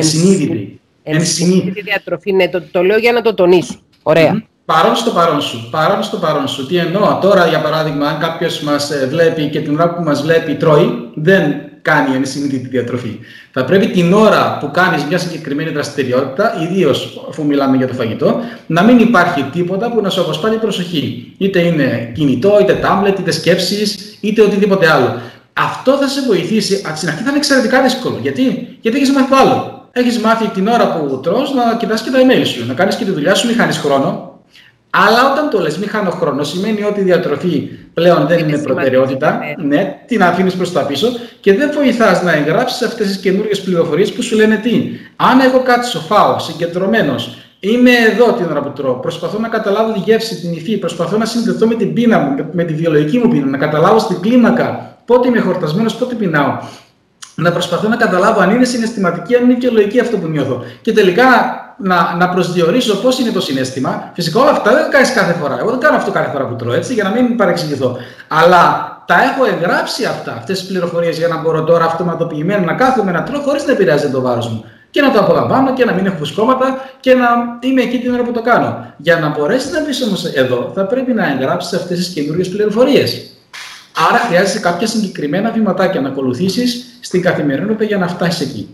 Speaker 2: Ενσυνείδητη
Speaker 1: διατροφή, ναι, το λέω για να το τονίσω. Ωραία.
Speaker 2: Παρόν στο παρόν σου. Τι εννοώ τώρα, για παράδειγμα, αν κάποιος μας βλέπει και την ώρα που μας βλέπει τρώει, δεν κάνει ενσυνείδητη διατροφή. Θα πρέπει την ώρα που κάνεις μια συγκεκριμένη δραστηριότητα, ιδίως αφού μιλάμε για το φαγητό, να μην υπάρχει τίποτα που να σου αποσπάει την προσοχή. Είτε είναι κινητό, είτε τάμπλετ, είτε σκέψεις, είτε οτιδήποτε άλλο. Αυτό θα σε βοηθήσει. Στην αρχή θα είναι εξαιρετικά δύσκολο. Γιατί έχεις μάθει το άλλο. Έχεις μάθει την ώρα που τρως να κοιτάς και τα email σου, να κάνεις και τη δουλειά σου, μην χάνεις χρόνο. Αλλά όταν το λες μη χάνω χρόνο, σημαίνει ότι η διατροφή πλέον δεν είναι προτεραιότητα. Ναι, την αφήνεις προς τα πίσω και δεν βοηθάς να εγγράψεις αυτές τις καινούργιες πληροφορίες που σου λένε τι. Αν εγώ κάτσω, φάω, συγκεντρωμένος, είμαι εδώ την ώρα που τρώω, προσπαθώ να καταλάβω τη γεύση, την υφή, προσπαθώ να συνδεθώ με την πείνα μου, με τη βιολογική μου πείνα, να καταλάβω στην κλίμακα πότε είμαι χορτασμένος, πότε πεινάω. Να προσπαθώ να καταλάβω αν είναι συναισθηματική, αν είναι βιολογική αυτό που νιώθω. Και τελικά να προσδιορίσω πώς είναι το συναίσθημα. Φυσικά όλα αυτά δεν τα κάνεις κάθε φορά. Εγώ δεν κάνω αυτό κάθε φορά που τρώω, έτσι, για να μην παρεξηγηθώ. Αλλά τα έχω εγγράψει αυτές τις πληροφορίες για να μπορώ τώρα αυτοματοποιημένα να κάθομαι να τρώω χωρίς να επηρεάζει το βάρος μου. Και να το απολαμβάνω και να μην έχω φουσκώματα και να είμαι εκεί την ώρα που το κάνω. Για να μπορέσεις να μπεις όμως εδώ, θα πρέπει να εγγράψεις αυτές τις καινούργιες πληροφορίες. Άρα χρειάζεσαι κάποια συγκεκριμένα βηματάκια να ακολουθήσεις στην καθημερινότητα για να φτάσεις εκεί.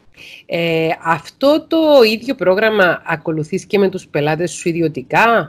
Speaker 1: Αυτό το ίδιο πρόγραμμα ακολουθείς και με τους πελάτες σου ιδιωτικά,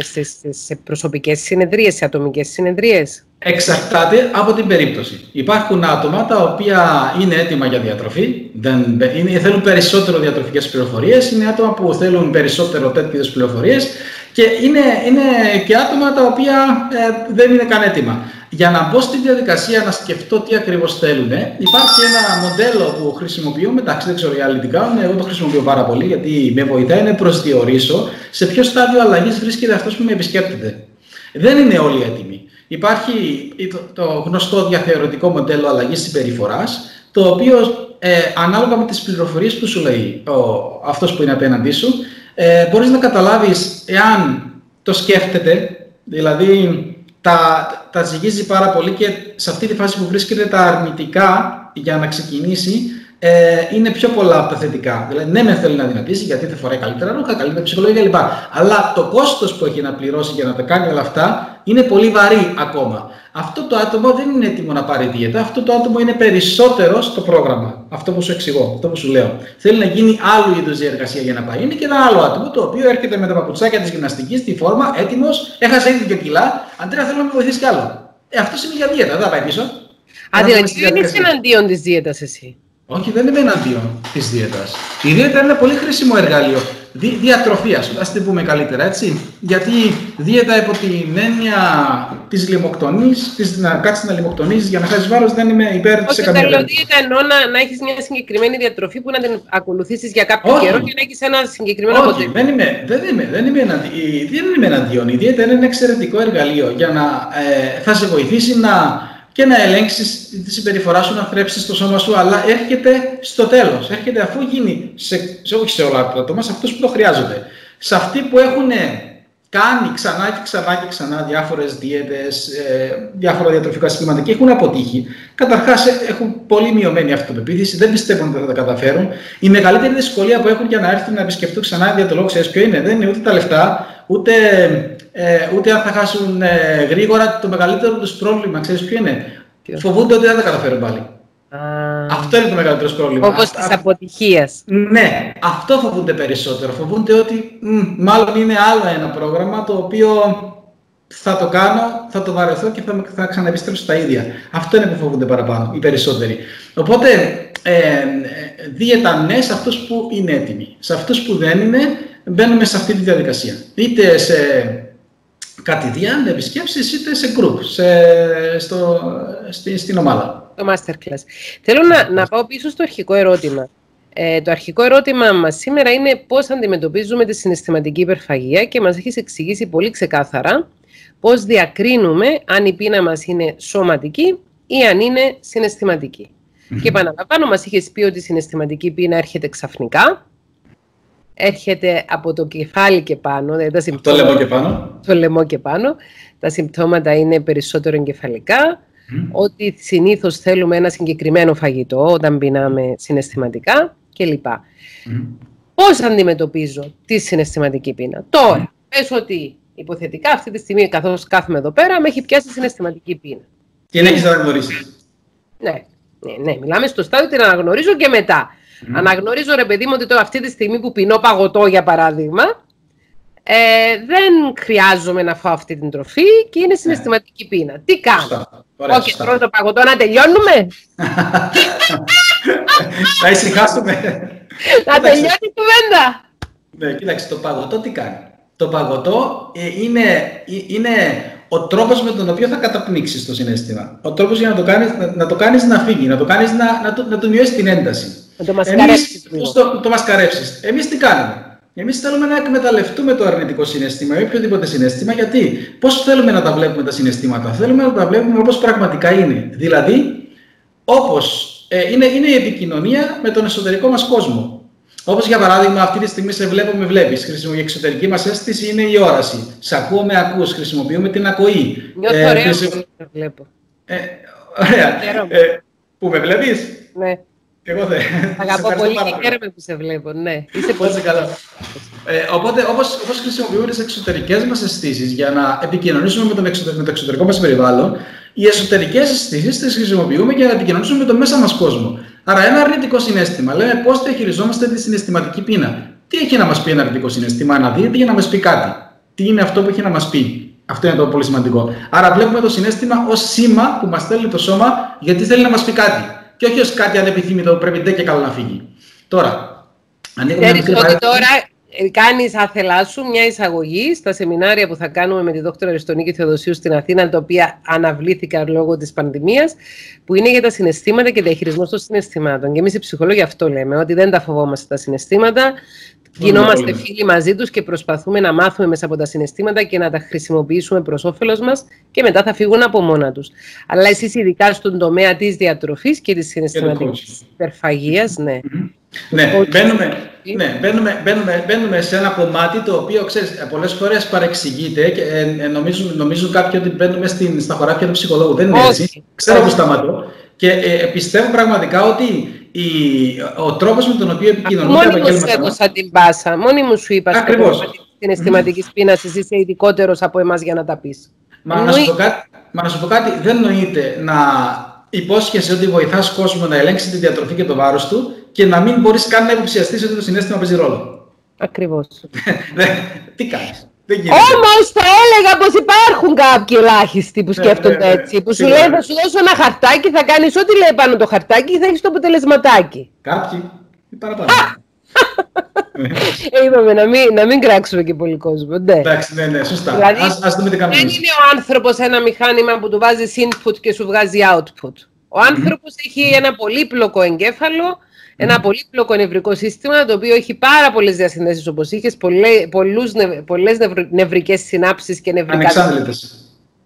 Speaker 1: σε προσωπικές συνεδρίες, σε ατομικές συνεδρίες?
Speaker 2: Εξαρτάται από την περίπτωση. Υπάρχουν άτομα τα οποία είναι έτοιμα για διατροφή, θέλουν περισσότερο διατροφικές πληροφορίες, είναι άτομα που θέλουν περισσότερο τέτοιες πληροφορίες και είναι και άτομα τα οποία δεν είναι καν έτοιμα. Για να μπω στη διαδικασία να σκεφτώ τι ακριβώς θέλουν, υπάρχει ένα μοντέλο που χρησιμοποιώ, μεταξύ δεν ξέρω οι άλλοι τι κάνουν, εγώ το χρησιμοποιώ πάρα πολύ γιατί με βοηθάει να προσδιορίσω σε ποιο στάδιο αλλαγής βρίσκεται αυτός που με επισκέπτεται. Δεν είναι όλοι έτοιμοι. Υπάρχει το γνωστό διαθεωρητικό μοντέλο αλλαγής συμπεριφοράς, το οποίο ανάλογα με τις πληροφορίες που σου λέει αυτός που είναι απέναντί σου, μπορείς να καταλάβεις εάν το σκέφτεται, δηλαδή τα ζυγίζει πάρα πολύ και σε αυτή τη φάση που βρίσκεται τα αρνητικά για να ξεκινήσει είναι πιο πολλά από τα θετικά. Δηλαδή, ναι, με θέλει να δυνατήσει γιατί θα φοράει καλύτερα ρούχα, καλύτερη ψυχολογία κλπ. Αλλά το κόστος που έχει να πληρώσει για να τα κάνει όλα αυτά είναι πολύ βαρύ ακόμα. Αυτό το άτομο δεν είναι έτοιμο να πάρει δίαιτα. Αυτό το άτομο είναι περισσότερο στο πρόγραμμα. Αυτό που σου εξηγώ, αυτό που σου λέω. Θέλει να γίνει άλλου είδους διεργασία για να πάει. Είναι και ένα άλλο άτομο το οποίο έρχεται με τα παπουτσάκια της γυμναστικής στη φόρμα, έτοιμος, έχασε ήδη 2 κιλά. Αντρέα, θέλω να με βοηθήσει κι άλλο. Αυτό είναι για δίαιτα, δεν θα πάει πίσω.
Speaker 1: Δηλαδή, δεν είσαι εναντίον της δίαιτας εσύ?
Speaker 2: Όχι, δεν είμαι εναντίον της δίαιτας. Η δίαιτα είναι ένα πολύ χρήσιμο εργαλείο. Διατροφίας, ας την πούμε καλύτερα, έτσι. Γιατί δίαιτα υπό την έννοια της λιμοκτονής, να κάτσεις να λιμοκτονίζεις για να χάσεις βάρος, δεν είμαι υπέρ της καμία περίπτωση.
Speaker 1: Όχι, δίαιτα εννοώ να έχεις μια συγκεκριμένη διατροφή που να την ακολουθήσεις για κάποιο καιρό και να έχεις ένα συγκεκριμένο αποτέλεσμα.
Speaker 2: Δεν είμαι εναντίον. Η δίαιτα είναι ένα εξαιρετικό εργαλείο για να θα σε βοηθήσει και να ελέγξεις τη συμπεριφορά σου, να θρέψεις το σώμα σου, αλλά έρχεται στο τέλος. Έρχεται αφού γίνει, όχι σε όλα τα άτομα, σε αυτούς που το χρειάζονται. Σε αυτοί που έχουν κάνει ξανά διάφορες δίαιτες, διάφορα διατροφικά συστήματα και έχουν αποτύχει. Καταρχάς έχουν πολύ μειωμένη αυτοπεποίθηση, δεν πιστεύουν ότι θα τα καταφέρουν. Η μεγαλύτερη δυσκολία που έχουν για να έρθουν να επισκεφτούν ξανά διαιτολόγο, ξέρεις ποιο είναι? Δεν είναι ούτε τα λεφτά, ούτε αν θα χάσουν γρήγορα. Το μεγαλύτερο τους πρόβλημα, ξέρεις ποιο είναι? Φοβούνται ότι δεν θα τα καταφέρουν πάλι. Αυτό είναι το μεγαλύτερο πρόβλημα.
Speaker 1: Όπως της αποτυχίας.
Speaker 2: Ναι, αυτό φοβούνται περισσότερο. Φοβούνται ότι μάλλον είναι άλλο ένα πρόγραμμα το οποίο θα το κάνω, θα το βαρεθώ και θα ξαναεπιστρέψω στα ίδια. Αυτό είναι που φοβούνται παραπάνω, οι περισσότεροι. Οπότε, δίαιτα ναι σε αυτούς που είναι έτοιμοι. Σε αυτούς που δεν είναι, μπαίνουμε σε αυτή τη διαδικασία. Είτε σε κατηδίαν επισκέψεις, είτε σε group, στην ομάδα.
Speaker 1: Το masterclass. Θέλω να πάω πίσω στο αρχικό ερώτημα. Το αρχικό ερώτημα μας σήμερα είναι πώς αντιμετωπίζουμε τη συναισθηματική υπερφαγία και μας έχεις εξηγήσει πολύ ξεκάθαρα πώς διακρίνουμε αν η πείνα μας είναι σωματική ή αν είναι συναισθηματική. Και επαναλαμβάνω, μας είχες πει ότι η συναισθηματική πείνα έρχεται ξαφνικά, έρχεται από το κεφάλι και πάνω, δηλαδή
Speaker 2: το λαιμό και πάνω.
Speaker 1: Το λαιμό και πάνω. Τα συμπτώματα είναι περισσότερο εγκεφαλικά, ότι συνήθως θέλουμε ένα συγκεκριμένο φαγητό όταν πεινάμε συναισθηματικά κλπ. Πώς αντιμετωπίζω τη συναισθηματική πείνα? Τώρα, πες ότι υποθετικά αυτή τη στιγμή καθώς κάθομαι εδώ πέρα με έχει πιάσει συναισθηματική πείνα.
Speaker 2: Και δεν έχεις αναγνωρίσει.
Speaker 1: Ναι, μιλάμε στο στάδιο την αναγνωρίζω και μετά. Αναγνωρίζω, ρε παιδί μου, ότι αυτή τη στιγμή που πεινώ παγωτό, για παράδειγμα, δεν χρειάζομαι να φάω αυτή την τροφή και είναι συναισθηματική πείνα. Τι κάνω? Όχι, τρώω το παγωτό να τελειώνουμε.
Speaker 2: Να ησυχάσουμε.
Speaker 1: Να τελειώνει η κουβέντα.
Speaker 2: Ναι, κοίταξε, το παγωτό τι κάνει? Το παγωτό είναι ο τρόπος με τον οποίο θα καταπνίξεις το συναίσθημα. Ο τρόπος για να το κάνεις να φύγει, να το κάνεις να του μειώσει την ένταση.
Speaker 1: Να το μασκαρέψεις.
Speaker 2: Το μασκαρέψεις. Εμείς τι κάνουμε? Εμείς θέλουμε να εκμεταλλευτούμε το αρνητικό συναίσθημα ή οποιοδήποτε συναίσθημα, γιατί πώς θέλουμε να τα βλέπουμε τα συναισθήματα? Θέλουμε να τα βλέπουμε όπως πραγματικά είναι. Δηλαδή, όπως είναι η επικοινωνία με τον εσωτερικό μας κόσμο. Όπως για παράδειγμα, αυτή τη στιγμή σε βλέπω, με βλέπεις. Η εξωτερική μας αίσθηση είναι η όραση. Σε ακούω, με ακούς. Χρησιμοποιούμε την ακοή.
Speaker 1: Νιώθω ωραίο που σε βλέπω.
Speaker 2: Ωραία. Που με βλέπεις?
Speaker 1: Ναι.
Speaker 2: Εγώ δεν.
Speaker 1: Αγαπώ πολύ και χαίρομαι που σε βλέπω. Ναι.
Speaker 2: Είσαι πολύ καλά. Οπότε, όπως χρησιμοποιούμε τις εξωτερικές μας αισθήσεις για να επικοινωνήσουμε με το εξωτερικό μας περιβάλλον, οι εσωτερικές αισθήσεις τις χρησιμοποιούμε για να επικοινωνήσουμε με το μέσα μας κόσμο. Άρα, ένα αρνητικό συναίσθημα, λέμε πώς διαχειριζόμαστε τη συναισθηματική πείνα. Τι έχει να μας πει ένα αρνητικό συναίσθημα? Να δει, για να μας πει κάτι. Τι είναι αυτό που έχει να μας πει? Αυτό είναι το πολύ σημαντικό. Άρα, βλέπουμε το συναίσθημα ως σήμα που μας στέλνει το σώμα γιατί θέλει να μας πει κάτι. Και όχι ως κάτι ανεπιθύμητο που πρέπει ντε και καλά να φύγει. Τώρα,
Speaker 1: ξέρεις ότι τώρα κάνεις άθελά σου μια εισαγωγή στα σεμινάρια που θα κάνουμε με τη Δόκτωρα Αριστονίκη Θεοδοσίου στην Αθήνα, τα οποία αναβλήθηκαν λόγω της πανδημίας, που είναι για τα συναισθήματα και διαχειρισμό των συναισθημάτων. Και εμείς οι ψυχολόγοι αυτό λέμε, ότι δεν τα φοβόμαστε τα συναισθήματα. Γινόμαστε φίλοι μαζί τους και προσπαθούμε να μάθουμε μέσα από τα συναισθήματα και να τα χρησιμοποιήσουμε προς όφελος μας και μετά θα φύγουν από μόνα τους. Αλλά εσείς ειδικά στον τομέα της διατροφής και της συναισθηματικής υπερφαγίας, ναι.
Speaker 2: Μπαίνουμε σε ένα κομμάτι το οποίο, ξέρεις, πολλές φορές παρεξηγείται και νομίζουν κάποιοι ότι μπαίνουμε στα χωράφια του ψυχολόγου. Δεν είναι έτσι. Ξέρω που σταματώ. Και πιστεύω πραγματικά ότι ο τρόπος με τον οποίο επικοινωνούμε τα επαγγέλματα μας...
Speaker 1: Μόνοι μου σου έδωσα την πάσα. Μόνοι μου σου είπα στην συναισθηματική πείνας, εσύ είσαι ειδικότερος από εμάς για να τα πεις.
Speaker 2: Μα να σου πω κάτι, δεν νοείται να υπόσχεσαι ότι βοηθάς κόσμο να ελέγξει τη διατροφή και το βάρος του και να μην μπορείς καν να υποψιαστείς ότι το συναίσθημα παίζει ρόλο.
Speaker 1: Ακριβώς.
Speaker 2: Τι κάνεις?
Speaker 1: Όμως θα έλεγα πως υπάρχουν κάποιοι ελάχιστοι που σκέφτονται έτσι. Που σου λέει θα σου δώσω ένα χαρτάκι, θα κάνεις ό,τι λέει πάνω το χαρτάκι και θα έχεις το αποτελεσματάκι.
Speaker 2: Κάποιοι ή παραπάνω.
Speaker 1: Είπαμε να μην κράξουμε και πολύ κόσμο.
Speaker 2: Εντάξει, ναι, σωστά.
Speaker 1: Δηλαδή,
Speaker 2: ας δούμε τι κάνουμε.
Speaker 1: δεν είναι ο άνθρωπος ένα μηχάνημα που του βάζεις input και σου βγάζει output. Ο άνθρωπος έχει ένα πολύπλοκο εγκέφαλο, ένα πολύπλοκο νευρικό σύστημα, το οποίο έχει πάρα πολλές διασυνδέσεις, όπως είχες, πολλές νευρικές συνάψεις και νευρικά...
Speaker 2: Ανεξάντλητες.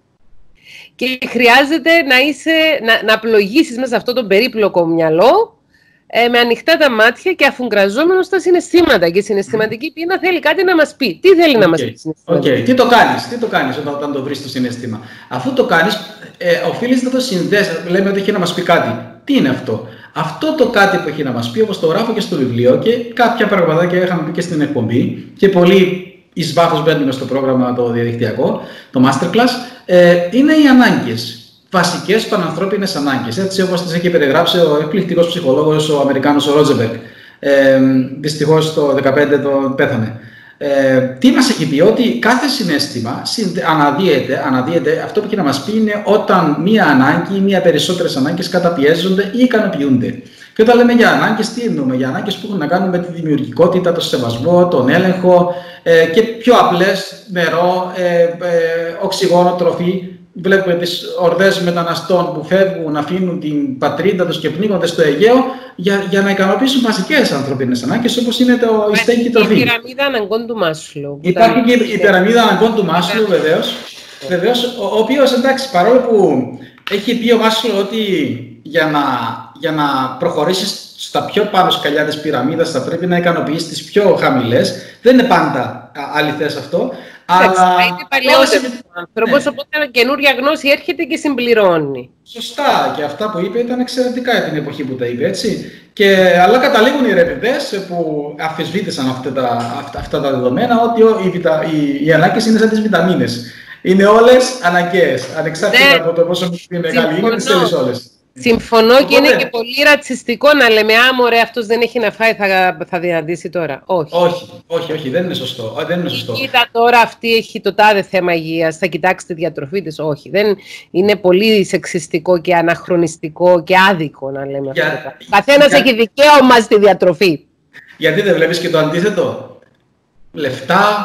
Speaker 1: Και χρειάζεται να πλογίσεις μέσα σε αυτό το περίπλοκο μυαλό, με ανοιχτά τα μάτια και αφουγκραζόμενο στα συναισθήματα. Και η συναισθηματική πείνα θέλει κάτι να μας πει. Τι θέλει να μας πει?
Speaker 2: Τι το κάνεις όταν το βρεις το συναίσθημα? Αφού το κάνεις, οφείλεις να το συνδέσεις. Λέμε ότι έχει να μας πει κάτι. Τι είναι αυτό? Αυτό το κάτι που έχει να μας πει, όπως το γράφω και στο βιβλίο και κάποια πραγματάκια είχαμε πει και στην εκπομπή και πολύ εις βάθος μπαίνουμε στο πρόγραμμα το διαδικτυακό, το Masterclass, είναι οι ανάγκες. Βασικές πανανθρώπινες ανάγκες, έτσι όπως τις έχει περιγράψει ο εκπληκτικός ψυχολόγος, ο Αμερικάνος ο Ρότζεμπεργκ. Δυστυχώς το 2015 το πέθανε. Τι μας έχει πει? Ότι κάθε συναίσθημα αναδύεται, αυτό που έχει να μας πει είναι όταν μία ανάγκη ή μία περισσότερες ανάγκες καταπιέζονται ή ικανοποιούνται. Και όταν λέμε για ανάγκες, τι εννοούμε? Για ανάγκες που έχουν να κάνουν με τη δημιουργικότητα, τον σεβασμό, τον έλεγχο και πιο απλές, νερό, οξυγόνο, τροφή. Βλέπουμε τις ορδές μεταναστών που φεύγουν, αφήνουν την πατρίδα τους και πνίγονται στο Αιγαίο για να ικανοποιήσουν βασικές ανθρωπίνες ανάγκες, όπως είναι η στέγη τροφή.
Speaker 1: Η πυραμίδα αναγκών του Μάσλου.
Speaker 2: Υπάρχει και η πυραμίδα αναγκών του Μάσλου, βεβαίως, ο οποίος, εντάξει, παρόλο που έχει πει ο Μάσλου ότι για να προχωρήσεις στα πιο πάνω σκαλιά της πυραμίδας θα πρέπει να ικανοποιήσεις τις πιο χαμηλές. Δεν είναι πάντα αληθές αυτό.
Speaker 1: Αλλά είναι παλαιότερος ο άνθρωπος, οπότε καινούρια γνώση έρχεται και συμπληρώνει.
Speaker 2: Σωστά, και αυτά που είπε ήταν εξαιρετικά την εποχή που τα είπε, έτσι. Αλλά καταλήγουν οι ερευνητές που αμφισβήτησαν αυτά τα δεδομένα ότι οι ανάγκες είναι σαν τις βιταμίνες. Είναι όλες αναγκαίες, ανεξάρτητα από το πόσο είναι καλή, είναι τις θέλεις όλες.
Speaker 1: Συμφωνώ. Οπότε, και είναι και πολύ ρατσιστικό να λέμε «Άμορε, αυτός δεν έχει να φάει, θα δυνατήσει τώρα».
Speaker 2: Όχι, δεν είναι σωστό.
Speaker 1: Κοίτα τώρα, αυτή έχει το τάδε θέμα υγείας, θα κοιτάξει τη διατροφή της. Όχι, δεν είναι πολύ σεξιστικό και αναχρονιστικό και άδικο να λέμε αυτό. Καθένας έχει δικαίωμα στη διατροφή.
Speaker 2: Γιατί δεν βλέπεις και το αντίθετο? Λεφτά,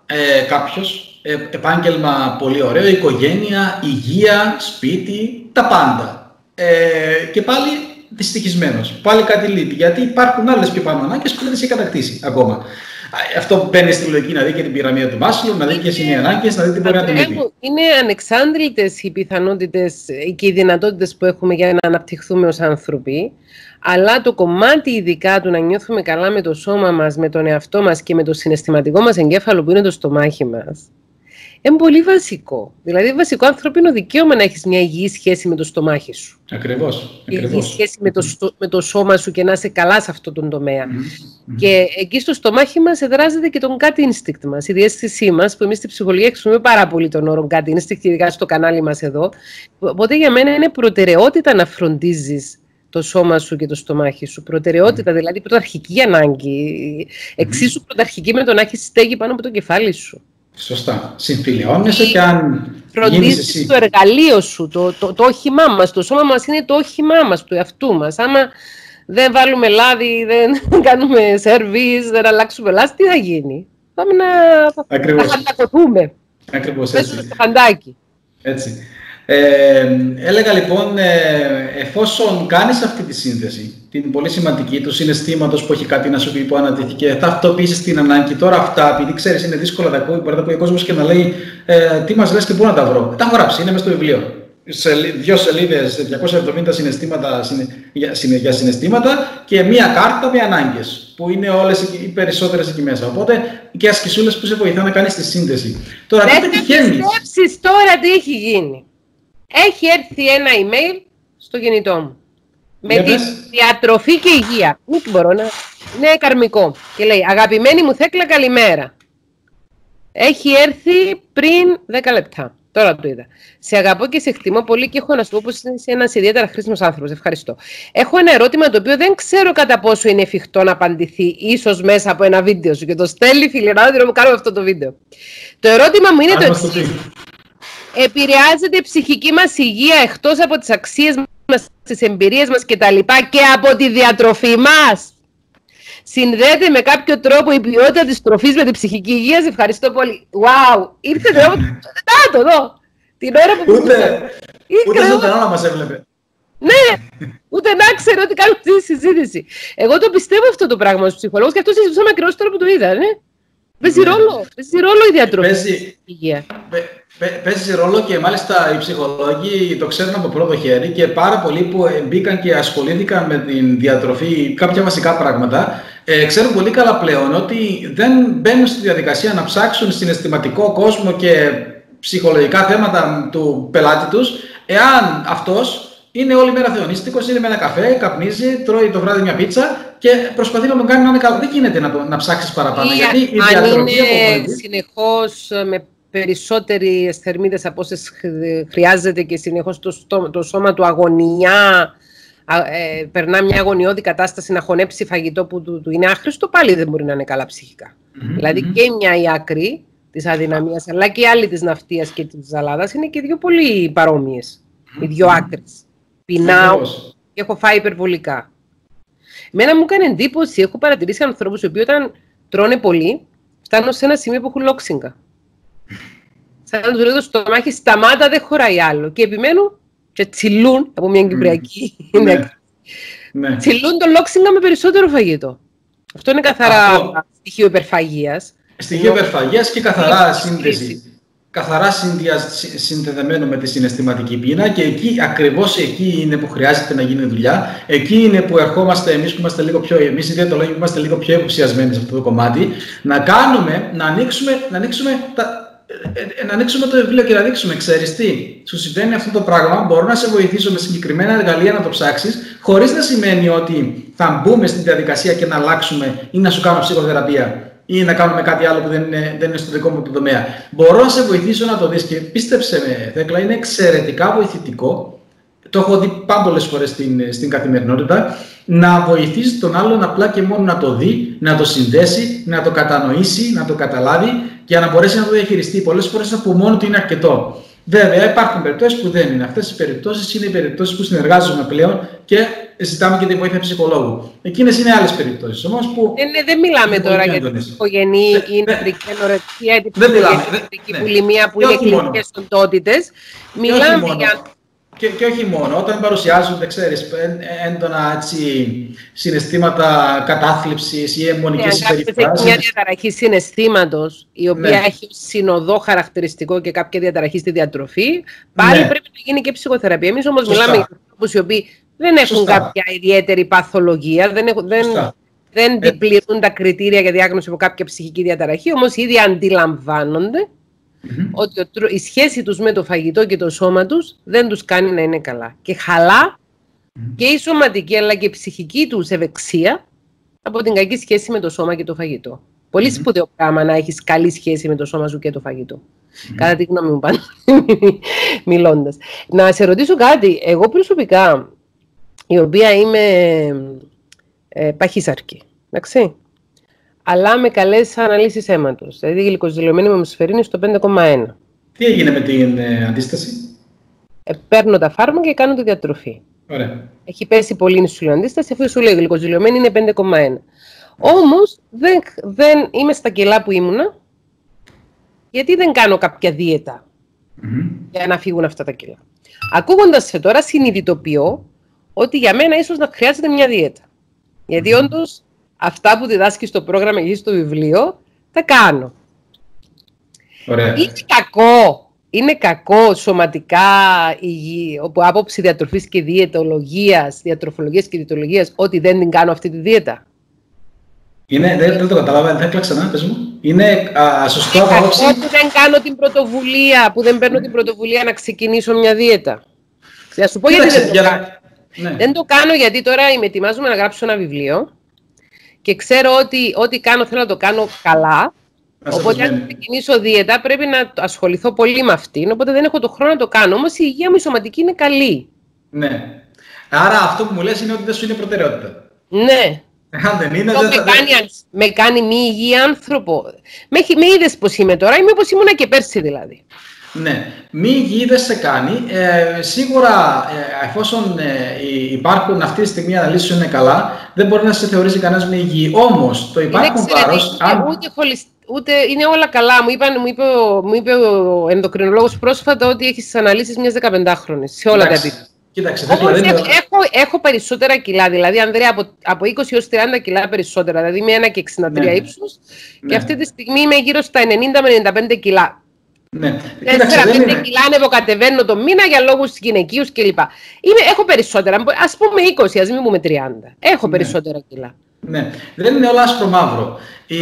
Speaker 2: κάποιος, επάγγελμα πολύ ωραίο, οικογένεια, υγεία, σπίτι, τα πάντα. Και πάλι δυστυχισμένος, πάλι κάτι λείπει, γιατί υπάρχουν άλλες πιο πάνω ανάγκες που δεν τις έχει κατακτήσει ακόμα. Αυτό μπαίνει στη λογική να δει και την πυραμίδα του Μάσλο, να δει ποιες είναι οι ανάγκες, να δει τι μπορεί να του λείπει.
Speaker 1: Είναι ανεξάντλητες οι πιθανότητες και οι δυνατότητες που έχουμε για να αναπτυχθούμε ως άνθρωποι, αλλά το κομμάτι ειδικά του να νιώθουμε καλά με το σώμα μας, με τον εαυτό μας και με το συναισθηματικό μας εγκέφαλο που είναι το στομάχι μας, είναι πολύ βασικό. Δηλαδή, βασικό ανθρώπινο δικαίωμα να έχεις μια υγιή σχέση με το στομάχι σου.
Speaker 2: Ακριβώς.
Speaker 1: Υγιή σχέση με το σώμα σου και να είσαι καλά σε αυτό τον τομέα. Και εκεί στο στομάχι μας εδράζεται και τον gut instinct μας, η διαίσθησή μας, που εμείς στη ψυχολογία χρησιμοποιούμε πάρα πολύ τον όρο gut instinct, ειδικά στο κανάλι μας εδώ. Οπότε για μένα είναι προτεραιότητα να φροντίζεις το σώμα σου και το στομάχι σου. Προτεραιότητα, δηλαδή πρωταρχική ανάγκη. Εξίσου πρωταρχική με το να έχεις στέγη πάνω από το κεφάλι σου.
Speaker 2: Σωστά. Συμφιλιώνεσαι και αν
Speaker 1: φροντίζεις το εργαλείο σου, το όχημά μας. Το σώμα μας είναι το όχημά μας, του εαυτού μας. Άμα δεν βάλουμε λάδι, δεν κάνουμε σερβίς, δεν αλλάξουμε λάδι, τι θα γίνει? Πάμε να χαντακωθούμε.
Speaker 2: Ακριβώς
Speaker 1: έτσι. Πέσουμε στο χαντάκι.
Speaker 2: Έτσι. Έλεγα λοιπόν, εφόσον κάνεις αυτή τη σύνθεση, την πολύ σημαντική του συναισθήματος που έχει κάτι να σου πει που αναδύθηκε, θα αυτοποιήσεις την ανάγκη. Τώρα αυτά, επειδή ξέρεις είναι δύσκολα τα ακούει, μπορεί να τα πει ο κόσμος και να λέει τι μας λες και πού να τα βρω. Τα έχω γράψει, είναι μέσα στο βιβλίο. Σε 2 σελίδες, 270 συναισθήματα για συναισθήματα και μία κάρτα με ανάγκες, που είναι όλες οι περισσότερες εκεί μέσα. Οπότε και ασκησούλες που σε βοηθά να κάνεις τη σύνθεση. Τώρα, τι πετυχαίνεις?
Speaker 1: Πιστέψεις τώρα τι έχει γίνει. Έχει έρθει ένα email στο κινητό μου. Με τη διατροφή και υγεία. Μην μπορώ να... Είναι καρμικό. Και λέει, αγαπημένη μου Θέκλα, καλημέρα. Έχει έρθει πριν 10 λεπτά. Τώρα το είδα. Σε αγαπώ και σε εκτιμώ πολύ και έχω να σου πω πως είσαι ένας ιδιαίτερα χρήσιμος άνθρωπος. Ευχαριστώ. Έχω ένα ερώτημα το οποίο δεν ξέρω κατά πόσο είναι εφικτό να απαντηθεί, ίσως μέσα από ένα βίντεο σου. Και το στέλνει φιλενάδο να μου κάνουμε αυτό το βίντεο. Το ερώτημα μου είναι το εξής. Επηρεάζεται η ψυχική μας υγεία εκτός από τις αξίες μας, τις εμπειρίες μας κτλ. Και από τη διατροφή μας? Συνδέεται με κάποιο τρόπο η ποιότητα της τροφής με την ψυχική υγεία? Σε ευχαριστώ πολύ. Wow! Ήρθε το εδώ. Την ώρα που
Speaker 2: ούτε ζωντανό να μας έβλεπε.
Speaker 1: Ναι, ούτε να ξέρω ότι κάνω αυτή τη συζήτηση. Εγώ το πιστεύω αυτό το πράγμα ως ψυχολόγος και αυτό συζητούσαμε ακριβώς τώρα που το είδα. Ναι. Παίζει ρόλο η διατροφή.
Speaker 2: Παίζει ρόλο και μάλιστα οι ψυχολόγοι το ξέρουν από πρώτο χέρι και πάρα πολλοί που μπήκαν και ασχολήθηκαν με την διατροφή, κάποια βασικά πράγματα, ξέρουν πολύ καλά πλέον ότι δεν μπαίνουν στη διαδικασία να ψάξουν συναισθηματικό κόσμο και ψυχολογικά θέματα του πελάτη τους, εάν αυτός είναι όλη μέρα θεωνίστικος, είναι με ένα καφέ, καπνίζει, τρώει το βράδυ μια πίτσα και προσπαθεί να τον κάνει να είναι καλό. Δεν γίνεται να ψάξεις παραπάνω. Γιατί η διατροφή
Speaker 1: είναι συνεχώς με περισσότερες θερμίδες από όσες χρειάζεται και συνεχώς το σώμα του αγωνιά, περνά μια αγωνιώδη κατάσταση να χωνέψει φαγητό που του είναι άχρηστο, πάλι δεν μπορεί να είναι καλά ψυχικά. Δηλαδή και μια η άκρη της αδυναμίας, αλλά και η άλλη της ναυτίας και της ζαλάδας είναι και δύο πολύ παρόμοιες. Οι δύο άκρες. Πεινάω και έχω φάει υπερβολικά. Εμένα μου έκανε εντύπωση, έχω παρατηρήσει ανθρώπους οι οποίοι όταν τρώνε πολύ, φτάνουν σε ένα σημείο που έχουν λόξιγκα. Σαν να τους λέω το στομάχι, σταμάτα, δεν χωράει άλλο. Και επιμένουν και τσιλούν, από μια κυπριακή ναι. Τσιλούν το λόξιγκα με περισσότερο φαγητό. Αυτό είναι καθαρά στοιχείο υπερφαγίας.
Speaker 2: Στοιχείο υπερφαγίας και καθαρά σύνδεση. Καθαρά συνδεδεμένο με τη συναισθηματική πείνα και εκεί, ακριβώς εκεί είναι που χρειάζεται να γίνει δουλειά. Εκεί είναι που ερχόμαστε εμείς που είμαστε λίγο πιο, εμείς οι διαιτολόγοι που είμαστε λίγο πιο υποψιασμένοι σε αυτό το κομμάτι, να ανοίξουμε το βιβλίο και να δείξουμε, ξέρεις τι, σου συμβαίνει αυτό το πράγμα, μπορώ να σε βοηθήσω με συγκεκριμένα εργαλεία να το ψάξεις, χωρίς να σημαίνει ότι θα μπούμε στην διαδικασία και να αλλάξουμε ή να σου κάνω ψυχοθεραπεία ή να κάνουμε κάτι άλλο που δεν είναι στο δικό μου το τομέα. Μπορώ να σε βοηθήσω να το δεις και πίστεψε με, Θέκλα, είναι εξαιρετικά βοηθητικό. Το έχω δει πολλές φορές στην καθημερινότητα. Να βοηθήσει τον άλλον απλά και μόνο να το δει, να το συνδέσει, να το κατανοήσει, να το καταλάβει για να μπορέσει να το διαχειριστεί. Πολλές φορές από μόνο του είναι αρκετό. Βέβαια, υπάρχουν περιπτώσεις που δεν είναι. Αυτές οι περιπτώσεις είναι οι περιπτώσεις που συνεργάζομαι πλέον και ζητάμε και τη βοήθεια ψυχολόγου. Εκείνες είναι άλλες περιπτώσεις όμως που...
Speaker 1: δεν μιλάμε τώρα για την οικογενή ή νευρική ανορεξία, την νευρική βουλημία που είναι κλινικές οντότητες. Μιλάμε για...
Speaker 2: Και όχι μόνο, όταν παρουσιάζονται, ξέρεις, έντονα έτσι, συναισθήματα κατάθλιψης ή αιμονικές συμπεριφορές.
Speaker 1: Έχει μια διαταραχή συναισθήματος, η οποία έχει συνοδό χαρακτηριστικό και κάποια διαταραχή στη διατροφή, πάλι πρέπει να γίνει και ψυχοθεραπεία. Εμείς όμως μιλάμε για ανθρώπους οι οποίοι δεν έχουν κάποια ιδιαίτερη παθολογία, δεν πληρούν τα κριτήρια για διάγνωση από κάποια ψυχική διαταραχή, όμως ήδη αντιλαμβάνονται ότι η σχέση τους με το φαγητό και το σώμα τους δεν τους κάνει να είναι καλά. Και χαλά και η σωματική αλλά και η ψυχική τους ευεξία από την κακή σχέση με το σώμα και το φαγητό. Πολύ σπουδαίο πράγμα να έχεις καλή σχέση με το σώμα σου και το φαγητό. Κατά τη γνώμη μου πάντα, μιλώντας. Να σε ρωτήσω κάτι. Εγώ προσωπικά, η οποία είμαι παχύσαρκη, εντάξει, αλλά με καλές αναλύσεις αίματος. Δηλαδή η γλυκοζηλωμένη μου αιμοσφαιρίνη στο 5,1.
Speaker 2: Τι έγινε με την αντίσταση?
Speaker 1: Παίρνω τα φάρμακα και κάνω τη διατροφή.
Speaker 2: Ωραία.
Speaker 1: Έχει πέσει πολύ 인σουλινοαντίσταση, αφού σου λέει η γλυκοζηλωμένη είναι 5,1. Όμως δεν είμαι στα κιλά που ήμουνα, γιατί δεν κάνω κάποια δίαιτα για να φύγουν αυτά τα κιλά. Ακούγοντας σε τώρα, συνειδητοποιώ ότι για μένα ίσως να χρειάζεται μια δίαιτα. Γιατί όντως αυτά που διδάσκει στο πρόγραμμα ή στο βιβλίο, τα κάνω.
Speaker 2: Ωραία.
Speaker 1: Είναι κακό σωματικά, από άποψη διατροφής και διαιτολογίας, διατροφολογίας και διαιτολογίας, ότι δεν την κάνω αυτή τη δίαιτα?
Speaker 2: Δεν το καταλάβα, δεν κλάξα πες μου. Είναι σωστό από άποψη?
Speaker 1: Ότι δεν κάνω την πρωτοβουλία, που δεν παίρνω την πρωτοβουλία να ξεκινήσω μια δίαιτα. Θα σου πω γιατί δεν το κάνω. Δεν το κάνω γιατί τώρα ετοιμάζομαι να γράψω ένα βιβλίο και ξέρω ότι ό,τι κάνω θέλω να το κάνω καλά. Οπότε, αν ξεκινήσω δίαιτα, πρέπει να ασχοληθώ πολύ με αυτήν. Οπότε δεν έχω το χρόνο να το κάνω. Όμως η υγεία μου η σωματική είναι καλή.
Speaker 2: Ναι. Άρα αυτό που μου λες είναι ότι δεν σου είναι προτεραιότητα.
Speaker 1: Ναι.
Speaker 2: Αν δεν είναι,
Speaker 1: με κάνει μη υγιή άνθρωπο. Με είδες πως είμαι τώρα, είμαι όπως ήμουνα και πέρσι δηλαδή.
Speaker 2: Ναι, μη υγιή δεν σε κάνει. Σίγουρα, εφόσον υπάρχουν αυτή τη στιγμή αναλύσεις είναι καλά, δεν μπορεί να σε θεωρήσει κανένας μη υγιή. Όμως, το υπάρχον βάρος...
Speaker 1: Ούτε είναι όλα καλά. Μου είπε ο ενδοκρινολόγος πρόσφατα ότι έχει τις αναλύσεις μιας 15χρονης σε όλα τα επίπεδα.
Speaker 2: Κοίταξε,
Speaker 1: έχω περισσότερα κιλά, δηλαδή Ανδρέα, από 20 έως 30 κιλά περισσότερα, δηλαδή είμαι 1,63 ύψους και αυτή τη στιγμή είμαι γύρω στα 90 με 95 κιλά.
Speaker 2: Ναι.
Speaker 1: 4-5 κιλά ανεβοκατεβαίνω το μήνα για λόγους γυναικείους κλπ. Έχω περισσότερα, ας πούμε 20, ας μην πούμε 30. Έχω περισσότερα κιλά.
Speaker 2: Ναι, δεν είναι όλα άσπρο μαύρο.